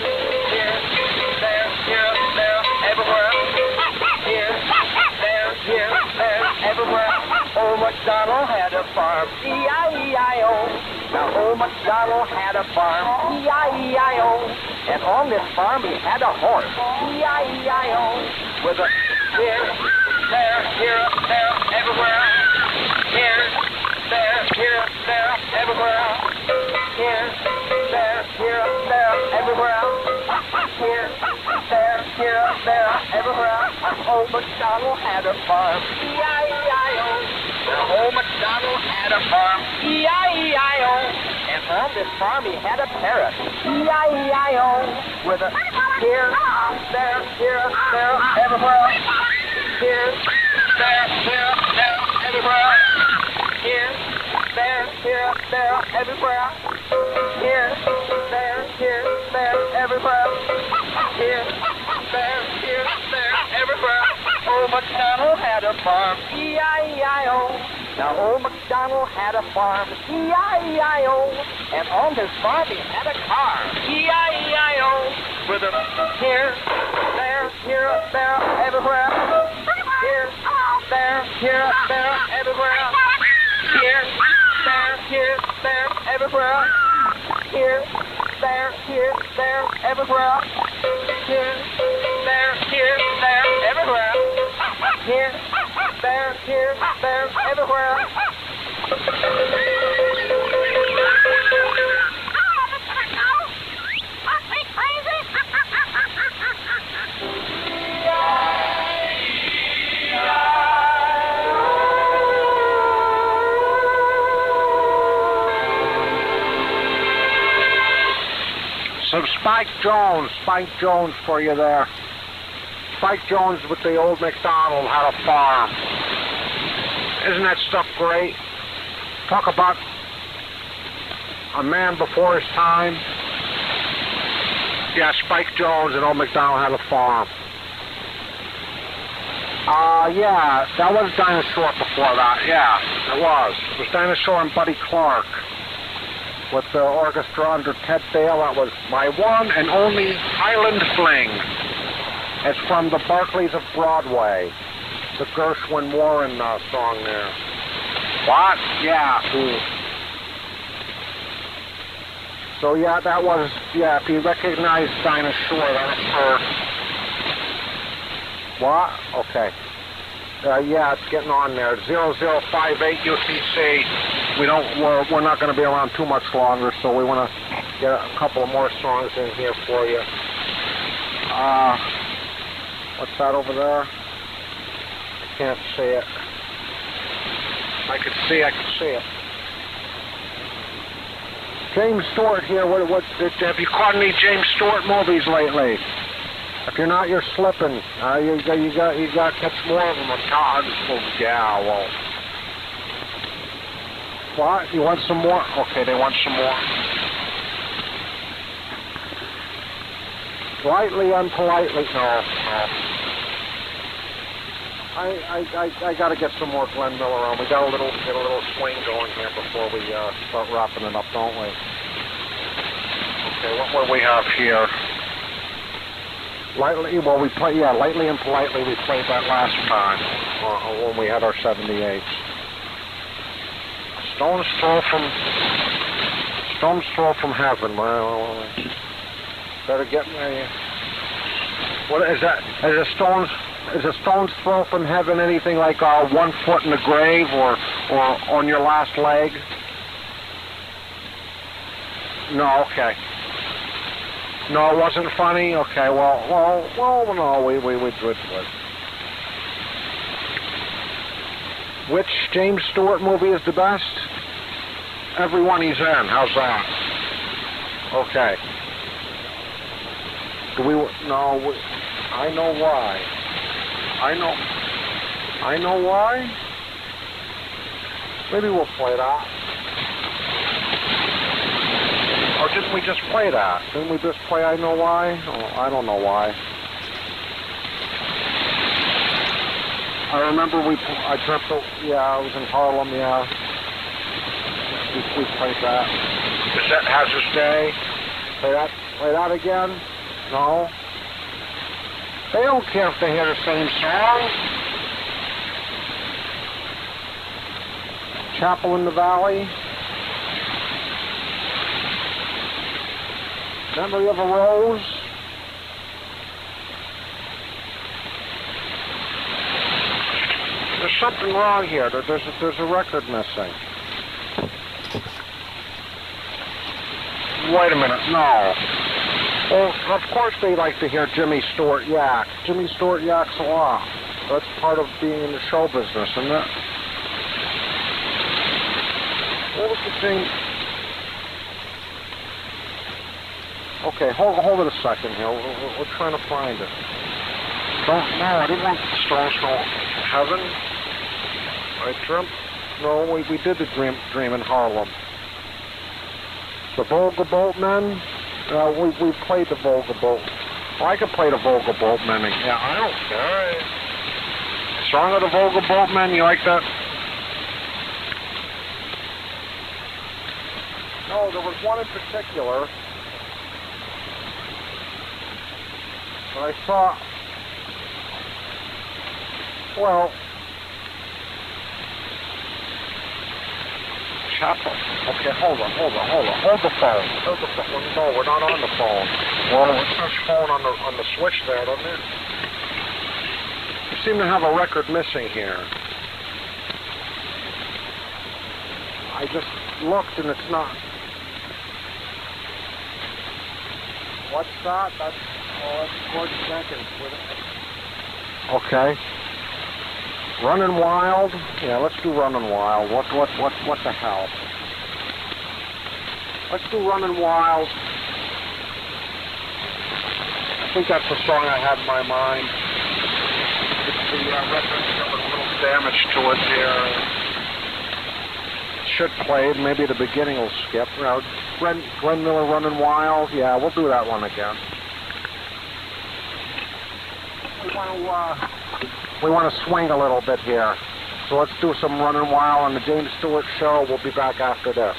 Here, there, here, there, everywhere. Here, there, here, there, everywhere. Old MacDonald had a farm, E I E I O. Now old MacDonald had a farm, E I E I O. And on this farm he had a horse, E I E I O. With a here, there, here, there, everywhere. Here, there, here, there, everywhere. Here, there, here, there, everywhere. Here, there, here, there, everywhere. Old MacDonald had a farm, E I E I O. Old MacDonald had a farm, E I E I O. And on this farm he had a parrot, E I E I O. With a here, there, here, there, everywhere. Here, there, here, there, everywhere. Here, there, here, there, everywhere. Here, there, here, there, everywhere. Here, there, here, there, everywhere. Old MacDonald had a farm, E I E I O. Now old MacDonald had a farm, E I E I O. And on his farm he had a car, E I E I O. With a here, there, here, there, everywhere. Here, there, here, there, everywhere. Here, there, here, there, everywhere. Here, there, here, there, everywhere. Here, there, here, there, everywhere. Here, there, here, there, everywhere. Some Spike Jones, Spike Jones for you there. Spike Jones with the old MacDonald had a farm. Isn't that stuff great? Talk about a man before his time. Yeah, Spike Jones and old MacDonald had a farm. Uh, yeah, that was Dinosaur before that. Yeah, it was. It was Dinosaur and Buddy Clark with the orchestra under Ted Dale. That was My One and Only Highland Fling. It's from the Barclays of Broadway, the Gershwin Warren uh, song there. What? Yeah. Ooh. So yeah, that was, yeah, if you recognize Dinosaur, that was for... What? Okay. Uh, yeah, it's getting on there. zero zero five eight U T C. We don't, we're, we're not going to be around too much longer, so we want to get a couple of more songs in here for you. Uh, what's that over there? I can't see it. I can see, I can see it. James Stewart here. What, what, have you caught any James Stewart movies lately? If you're not, you're slipping. Uh, you, you got you got to catch more of them. God, oh, yeah, well. What? You want some more? Okay, they want some more. Lightly, unpolitely. No, no. I I I, I got to get some more Glenn Miller on. We got a little get a little swing going here before we uh, start wrapping it up, don't we? Okay, what what do we have here? Lightly, well, we play, yeah, lightly and politely. We played that last time uh, when we had our seventy-eights. Stone's throw from Stone's throw from heaven. Well, better get me. What is that? Is a stone's is a stone's throw from heaven anything like uh, one foot in the grave or or on your last leg? No, okay. No, it wasn't funny? Okay, well, well, well, no, we, we, we did it. Which James Stewart movie is the best? Every one he's in. How's that? Okay. Do we, no, we, I know why. I know, I know why. Maybe we'll play that. Or didn't we just play that? Didn't we just play I Know Why? Oh, I don't know why. I remember we, I dreamt, yeah, I was in Harlem, yeah. We, we played that. Is that Hazard's Day? Play that, play that again? No? They don't care if they hear the same song. Chapel in the Valley. Memory of a Rose. There's something wrong here. There, there's, a, there's a record missing. Wait a minute. No. Well, of course they like to hear Jimmy Stewart yak. Jimmy Stewart yaks a lot. That's part of being in the show business, isn't it? What was the thing? Okay, hold, hold it a second here. We're, we're, we're trying to find it. Don't, no, I didn't want the Stones to Heaven. I dreamt. No, we, we did the dream, dream in Harlem. The Volga Boatmen. Uh, we, we played the Volga Boat. Well, I could play the Volga Boatmen. Yeah, I don't care. Song of the Volga Boatmen, you like that? No, there was one in particular. But I saw, well, Chapel. Okay, hold on, hold on, hold on. Hold the phone. Hold the phone. No, we're not on the phone. Well, it says phone on the on the switch there, doesn't it? You seem to have a record missing here. I just looked and it's not. What's that? That's, oh, that's Gordon Jenkins with it. Okay. Running Wild? Yeah, let's do Running Wild. What, what, what, what the hell? Let's do Running Wild. I think that's the song I had in my mind. It's the uh, record got a little damage to it here. It should play. Maybe the beginning will skip. You know, Glenn, Glenn Miller Running Wild. Yeah, we'll do that one again. We want to, uh, we want to swing a little bit here. So let's do some Running Wild on the James Stewart Show. We'll be back after this.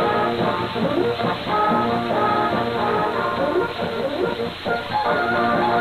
Thank you.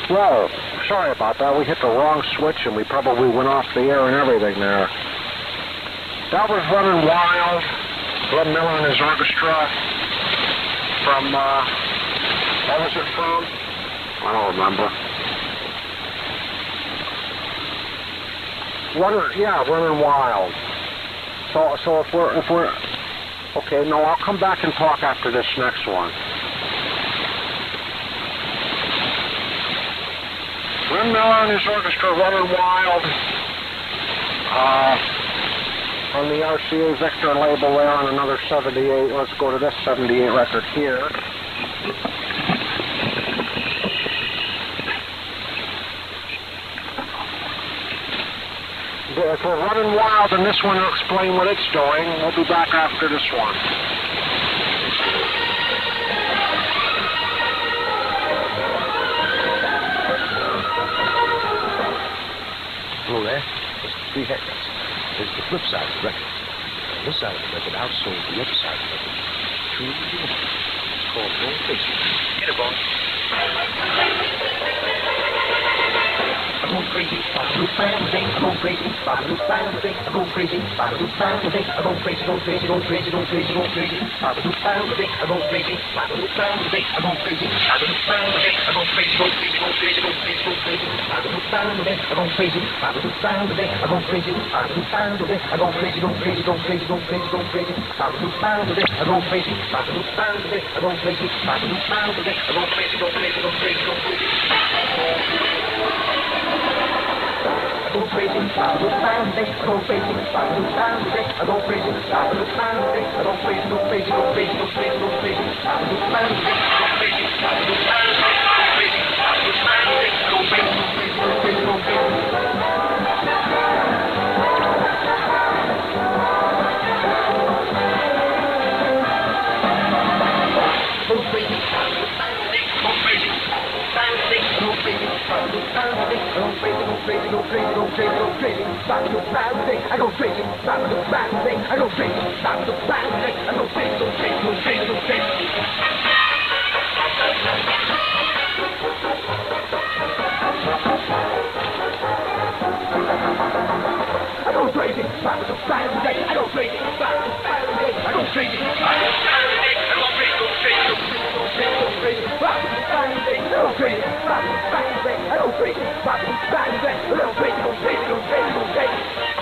Whoa, sorry about that. We hit the wrong switch and we probably went off the air and everything there. That was Running Wild, Glenn Miller and his orchestra from, uh, what was it from? I don't remember. Running, yeah, Running Wild. So, so if we're, if we're, okay, no, I'll come back and talk after this next one. Glenn Miller and his orchestra, Running Wild, uh, on the R C A Victor label there on another seventy-eight. Let's go to this seventy-eight record here. If we're Running Wild and this one will explain what it's doing, we'll be back after this one. Hello there. There's three haircuts. There's the flip side of the record. On this side of the record outsold the other side of the record. Two to one. It's called Roll Facing. Get it, boy. I'm going crazy, bottle found thing, I'm going crazy, bottle found thing, I'm going crazy, bottle found thing, I'm going crazy, going crazy, going crazy, going crazy, going crazy, bottle found thing, I'm going crazy, bottle found thing, I'm going crazy, bottle found thing, I'm going crazy, going crazy, going crazy, going crazy, going crazy, bottle found thing, I'm going crazy, bottle found thing, I'm going crazy, bottle found thing, I'm going crazy, going crazy, going crazy, going crazy, going crazy, bottle found thing, I'm going crazy, bottle found thing, I'm going crazy, bottle found thing, I'm going crazy, going crazy, going crazy, going crazy. I go crazy, I go found thing, I go crazy, I go found thing, I go crazy, I go found thing, I go crazy, go crazy, go crazy, go crazy, go crazy, I go found thing, I go crazy, I go found thing, I go crazy, I go found thing, I go crazy, go crazy, go crazy, go crazy. Go crazy, I go found thing, go crazy, found thing, go crazy, I go found thing, I go crazy, go crazy, go crazy, go crazy, go crazy, stop the found thing, I go crazy, stop the found thing, I go crazy, stop the found thing, I go crazy, go crazy, go crazy, go crazy. I go crazy, stop the found thing, I go crazy, stop the found thing, I go crazy, stop the found thing, I go crazy, go crazy, go crazy, go crazy, stop the found thing, I go crazy, stop the found thing, I go crazy, stop the found thing, I go crazy, go crazy, go crazy, go crazy.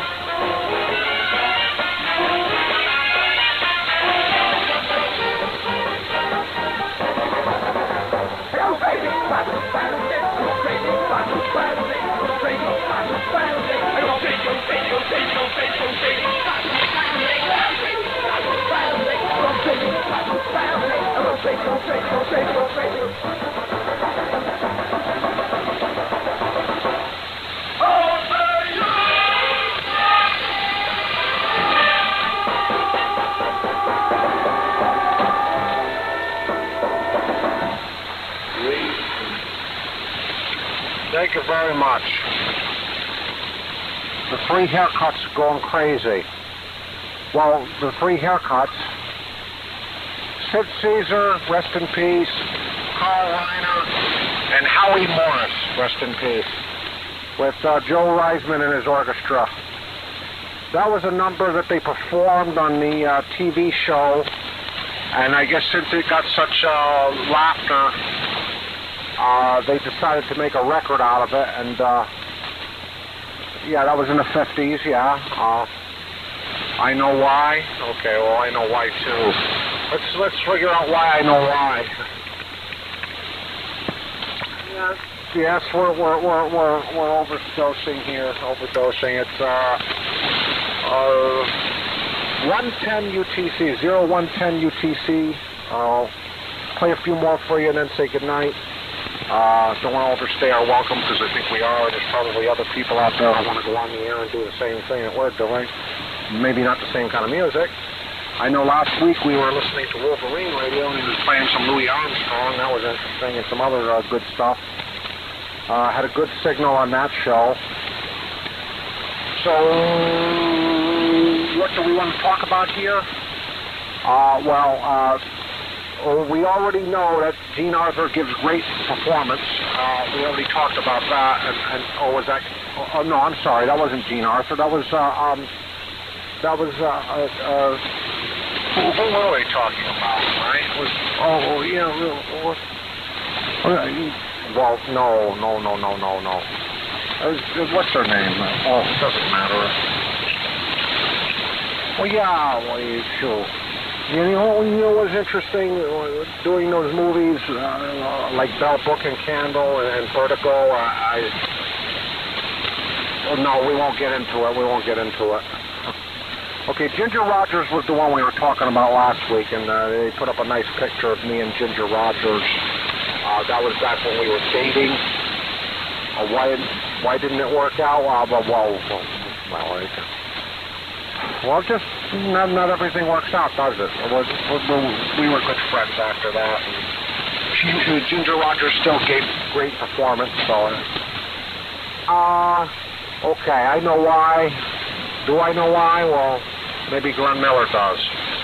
Thank you very much. The three haircuts are going crazy. Well, the three haircuts, Sid Caesar, rest in peace, Carl Reiner, and Howie Morris, rest in peace, with uh, Joe Reisman and his orchestra. That was a number that they performed on the uh, T V show, and I guess since it got such uh, laughter, Uh, they decided to make a record out of it, and uh, yeah, that was in the fifties, yeah. Uh, I know why. Okay, well, I know why too. Let's let's figure out why I know why. Yes, yes, we're we're we're we're, we're overdosing here. Overdosing. It's uh uh one ten U T C, zero one ten U T C. I'll play a few more for you and then say goodnight. Uh, don't want to overstay our welcome because I think we are. There's probably other people out there who want to go on the air and do the same thing that we're doing. Maybe not the same kind of music. I know last week we were listening to Wolverine Radio and he was playing some Louis Armstrong. That was interesting, and some other uh, good stuff. Uh, had a good signal on that show. So, what do we want to talk about here? Uh, well, uh, we already know that Gene Arthur gives great performance. Uh, we already talked about that. And, and oh, was that? Oh, no, I'm sorry. That wasn't Gene Arthur. That was. Uh, um, that was. Uh, uh, uh, who, who were we talking about? Right? It was. Oh, yeah. Well, well, no, no, no, no, no, no. It was, it, what's her name? Oh, it doesn't matter. Well, yeah. Well, you sure. You know, you know what's interesting? Doing those movies uh, like Bell, Book and Candle and, and Vertigo, I, I... Oh, no, we won't get into it. We won't get into it. Okay, Ginger Rogers was the one we were talking about last week, and uh, they put up a nice picture of me and Ginger Rogers. Uh, that was back when we were dating. Uh, why, why didn't it work out? Uh, well, well, well, well it, Well, just not, not everything works out, does it? It was, we were good friends after that. And she, Ginger Rogers still gave great performance, so. Uh, okay, I know why. Do I know why? Well, maybe Glenn Miller does.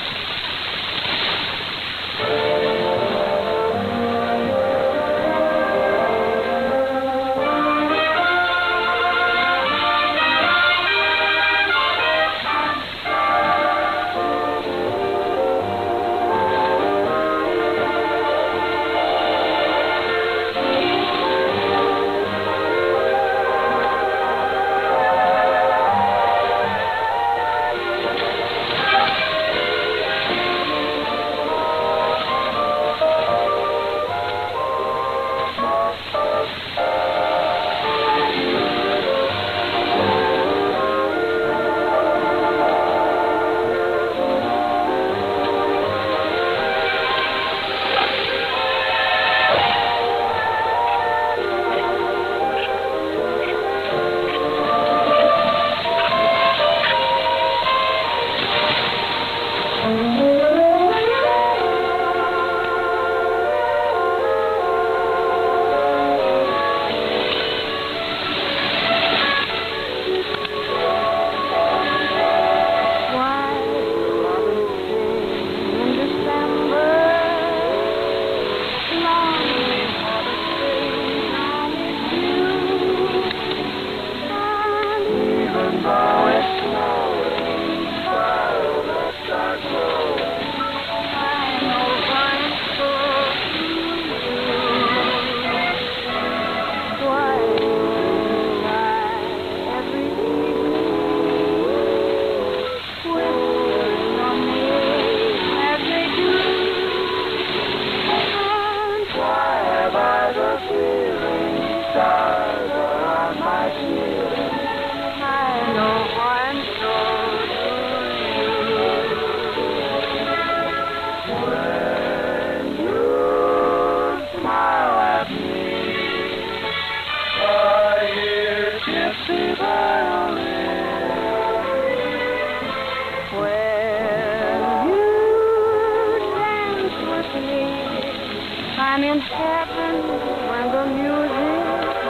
I'm in heaven when the music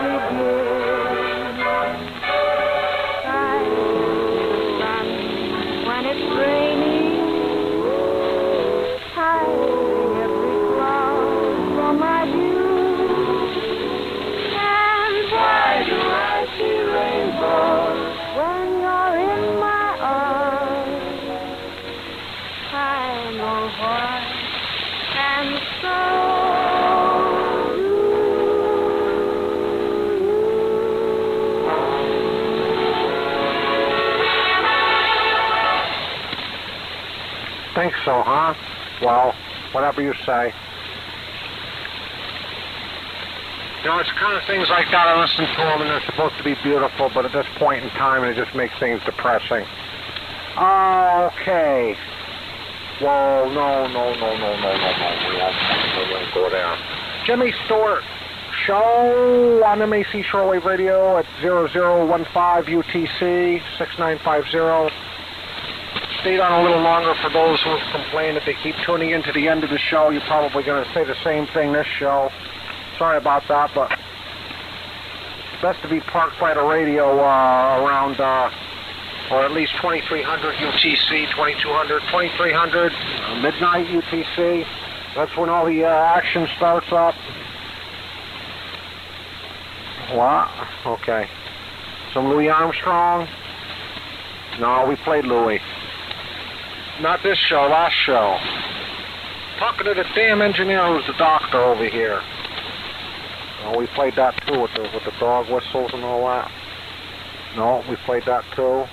begins. I see the sun when it's raining. I see every cloud from my view. And why do I see rainbows when you're in my arms? I know why. And so think so, huh? Well, whatever you say. You know, it's the kind of things like that I listen to them, and they're supposed to be beautiful, but at this point in time, it just makes things depressing. Okay. Well, no, no, no, no, no, no, no. We won't, we won't go there. Jimmy Stewart Show on M A C Shortwave Radio at zero zero one five U T C six nine five zero. Stayed on a little longer for those who have complained that they keep tuning in to the end of the show. You're probably going to say the same thing this show. Sorry about that, but it's best to be parked by the radio uh, around, uh, or at least twenty-three hundred U T C, twenty-two hundred, twenty-three hundred, uh, midnight U T C. That's when all the uh, action starts up. What? Okay. Some Louis Armstrong? No, we played Louis. Not this show, last show. Talking to the damn engineer who's the doctor over here. Oh, we played that too with the, with the dog whistles and all that. No, we played that too.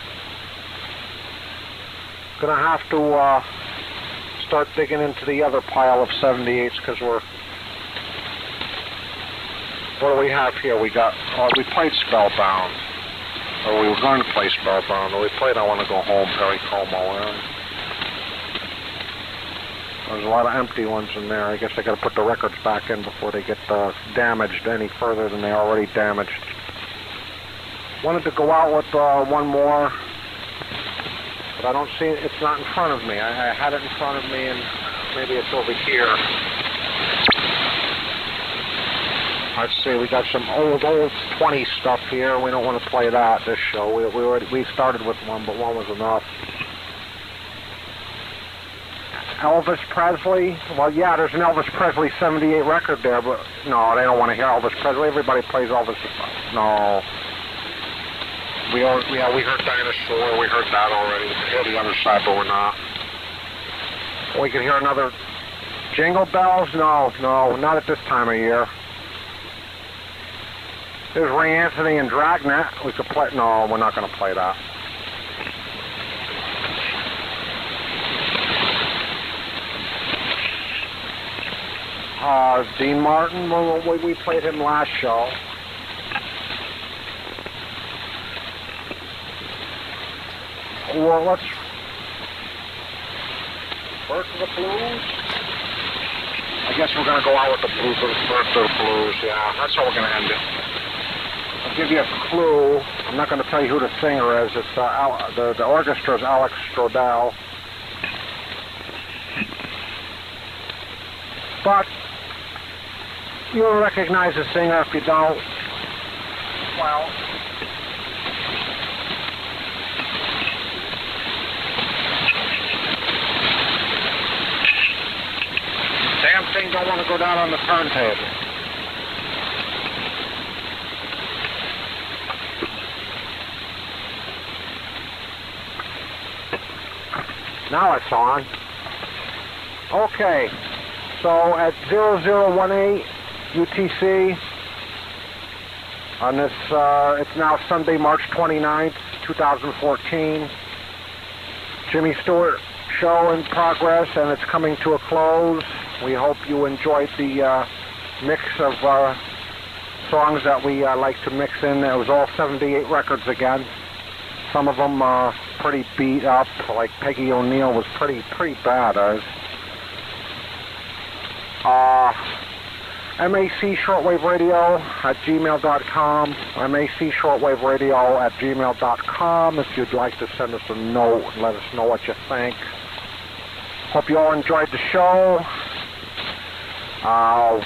Gonna have to uh, start digging into the other pile of seventy-eights because we're... What do we have here? We got... Oh, we played Spellbound. Or we were going to play Spellbound. Or we played I Want to Go Home, Perry Como. And there's a lot of empty ones in there. I guess I got to put the records back in before they get uh, damaged any further than they already damaged. Wanted to go out with uh, one more, but I don't see it. It's not in front of me. I, I had it in front of me, and maybe it's over here. Let's see. We got some old, old twenty stuff here. We don't want to play that this show. We we already, we started with one, but one was enough. Elvis Presley. Well, yeah, there's an Elvis Presley seventy-eight record there, but no, they don't want to hear Elvis Presley. Everybody plays Elvis. No. We all, yeah, we heard Dinosaur. We heard that already. We could hear the other side, but we're not. We could hear another Jingle Bells. No, no, not at this time of year. There's Ray Anthony and Dragnet. We could play. No, we're not going to play that. Uh, Dean Martin. Well, we, we played him last show. Well, let's... Birth of the Blues? I guess we're going to go out with the blues, Birth of the Blues, yeah. That's how we're going to end it. I'll give you a clue. I'm not going to tell you who the singer is. It's uh, Al the, the orchestra is Alex Strodell. But you'll recognize the singer. If you don't, well... Damn thing don't want to go down on the turntable. Now it's on. Okay, so at zero zero one eight U T C on this, uh, it's now Sunday, March twenty-ninth, two thousand fourteen. Jimmy Stewart show in progress, and it's coming to a close. We hope you enjoyed the uh, mix of uh, songs that we uh, like to mix in. It was all seventy-eight records again. Some of them uh, pretty beat up, like Peggy O'Neill was pretty pretty bad. Uh, uh, M A C Shortwave Radio at gmail dot com. M A C Shortwave Radio at gmail dot com. If you'd like to send us a note, let us know what you think. Hope you all enjoyed the show. Uh,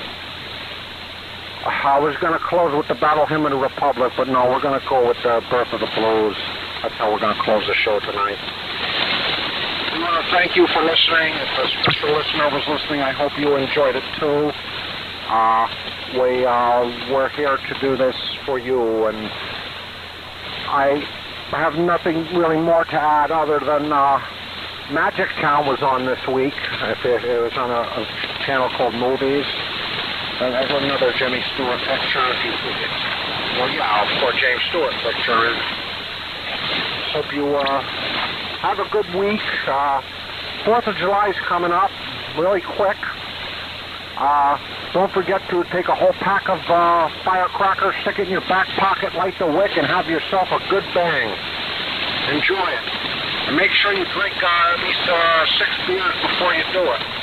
I was going to close with the Battle Hymn of the Republic, but no, we're going to go with the Birth of the Blues. That's how we're going to close the show tonight. We want to thank you for listening. If a special listener was listening, I hope you enjoyed it too. Uh, we, uh, we're here to do this for you, and I have nothing really more to add other than uh, Magic Town was on this week. If it, it was on a, a channel called Movies. And that's another Jimmy Stewart picture. If you, well, yeah, of course, James Stewart picture. And hope you uh, have a good week. Uh, Fourth of July is coming up really quick. Uh, don't forget to take a whole pack of uh, firecrackers, stick it in your back pocket, light the wick, and have yourself a good bang. Enjoy it. And make sure you drink uh, at least uh, six beers before you do it.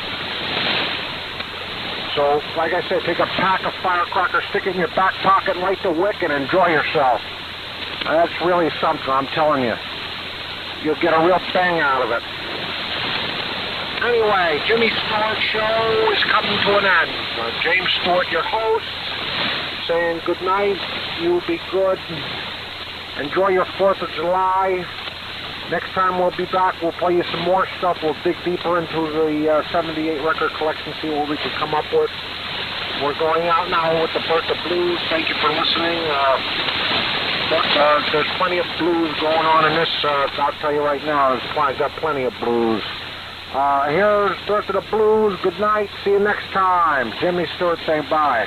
So, like I said, take a pack of firecrackers, stick it in your back pocket, light the wick, and enjoy yourself. That's really something, I'm telling you. You'll get a real bang out of it. Anyway, Jimmy Stewart Show is coming to an end. Uh, James Stewart, your host, saying good night. You be good. Enjoy your fourth of July. Next time we'll be back, we'll play you some more stuff. We'll dig deeper into the uh, seventy-eight record collection, see what we can come up with. We're going out now with the Birth of Blues. Thank you for listening. Uh, but, uh, there's plenty of blues going on in this. Uh, I'll tell you right now, there's plenty, got plenty of blues. Uh, here's Birth of the Blues. Good night. See you next time. Jimmy Stewart saying bye.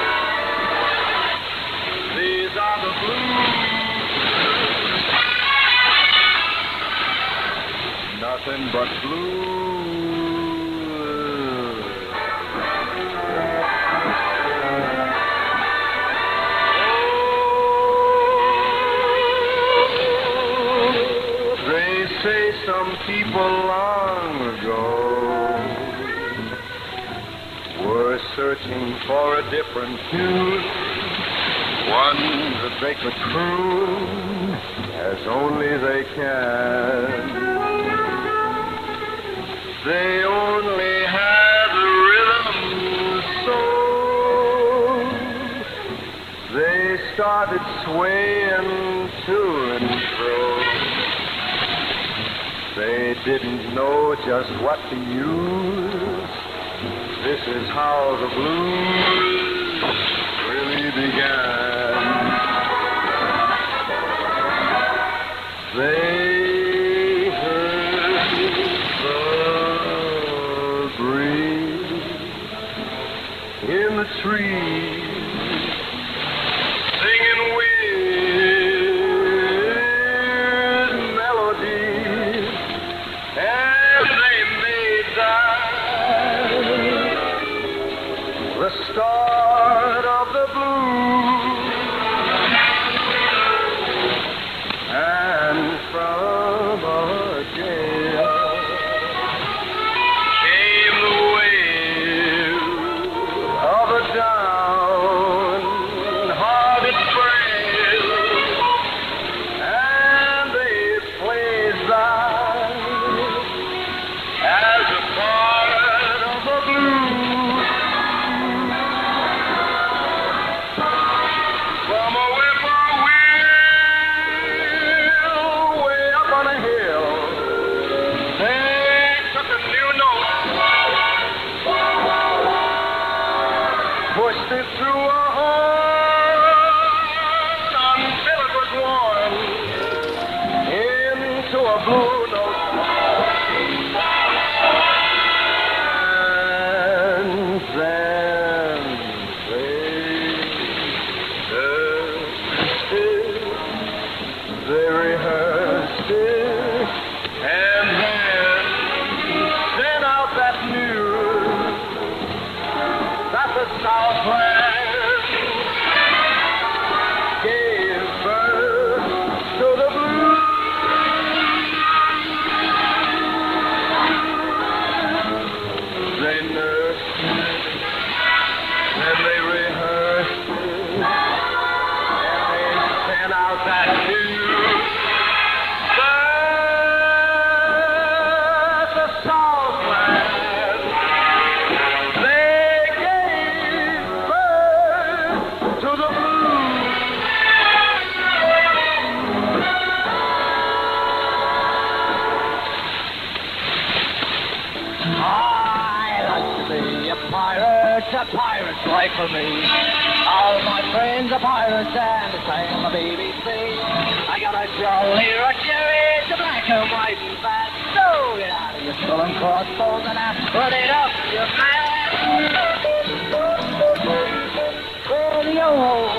These are the blues. Nothing but blues. Oh, they say some people long ago were searching for a different tune, one that they could croon as only they can. They only had rhythm soul. They started swaying to and fro. They didn't know just what to use. This is how the blues really began. They in the trees, singing weird melodies, and they made that the start of the blues. And from a gale came the down-hearted frail, and they plays that as a part of the blues. From a whippoorwill way up on a hill, they took a new note, pushed it through a horn until it was worn into a blue note. And then they rehearsed it, they rehearsed it, and then sent out that news that the Southland gave birth to the blues. They nursed it, and they rehearsed it, and they sent out that news that the Southland to the blues. I like to be a pirate, a pirate's life for me. All my friends are pirates and the same on the B B C. I got a jolly roger, it's a black and white and fat. So get out of your skull and crossbones and I put it up your man. Yo ho ho,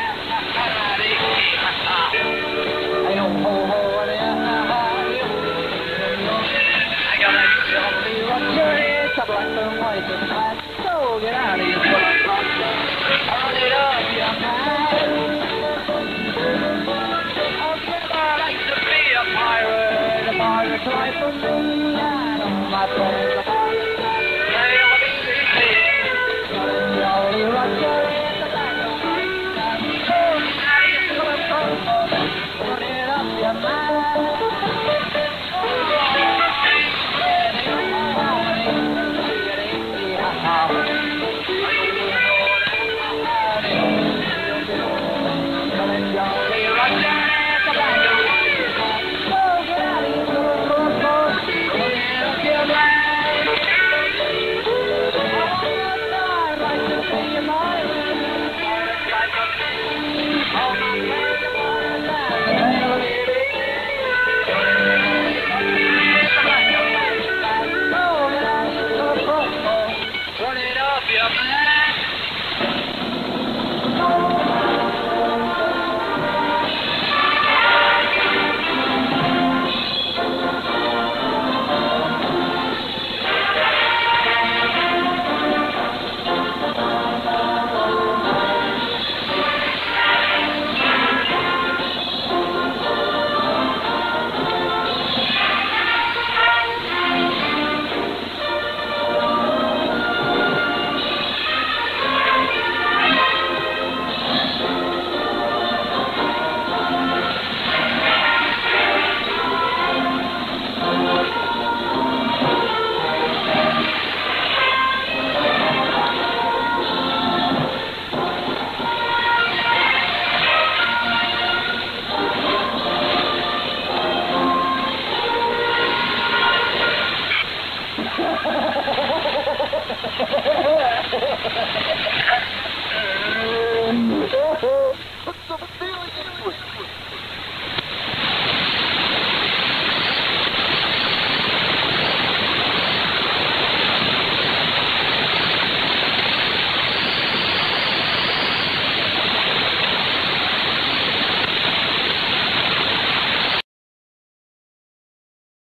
I got a jolly roger, it's a black and white and fat. So get out of your skull and crossbones, put it up your man. Oh, said I like to be a pirate, a pirate's life for me. I know my friends are pirates, they all be me. Got a jolly roger. Put it up your mind.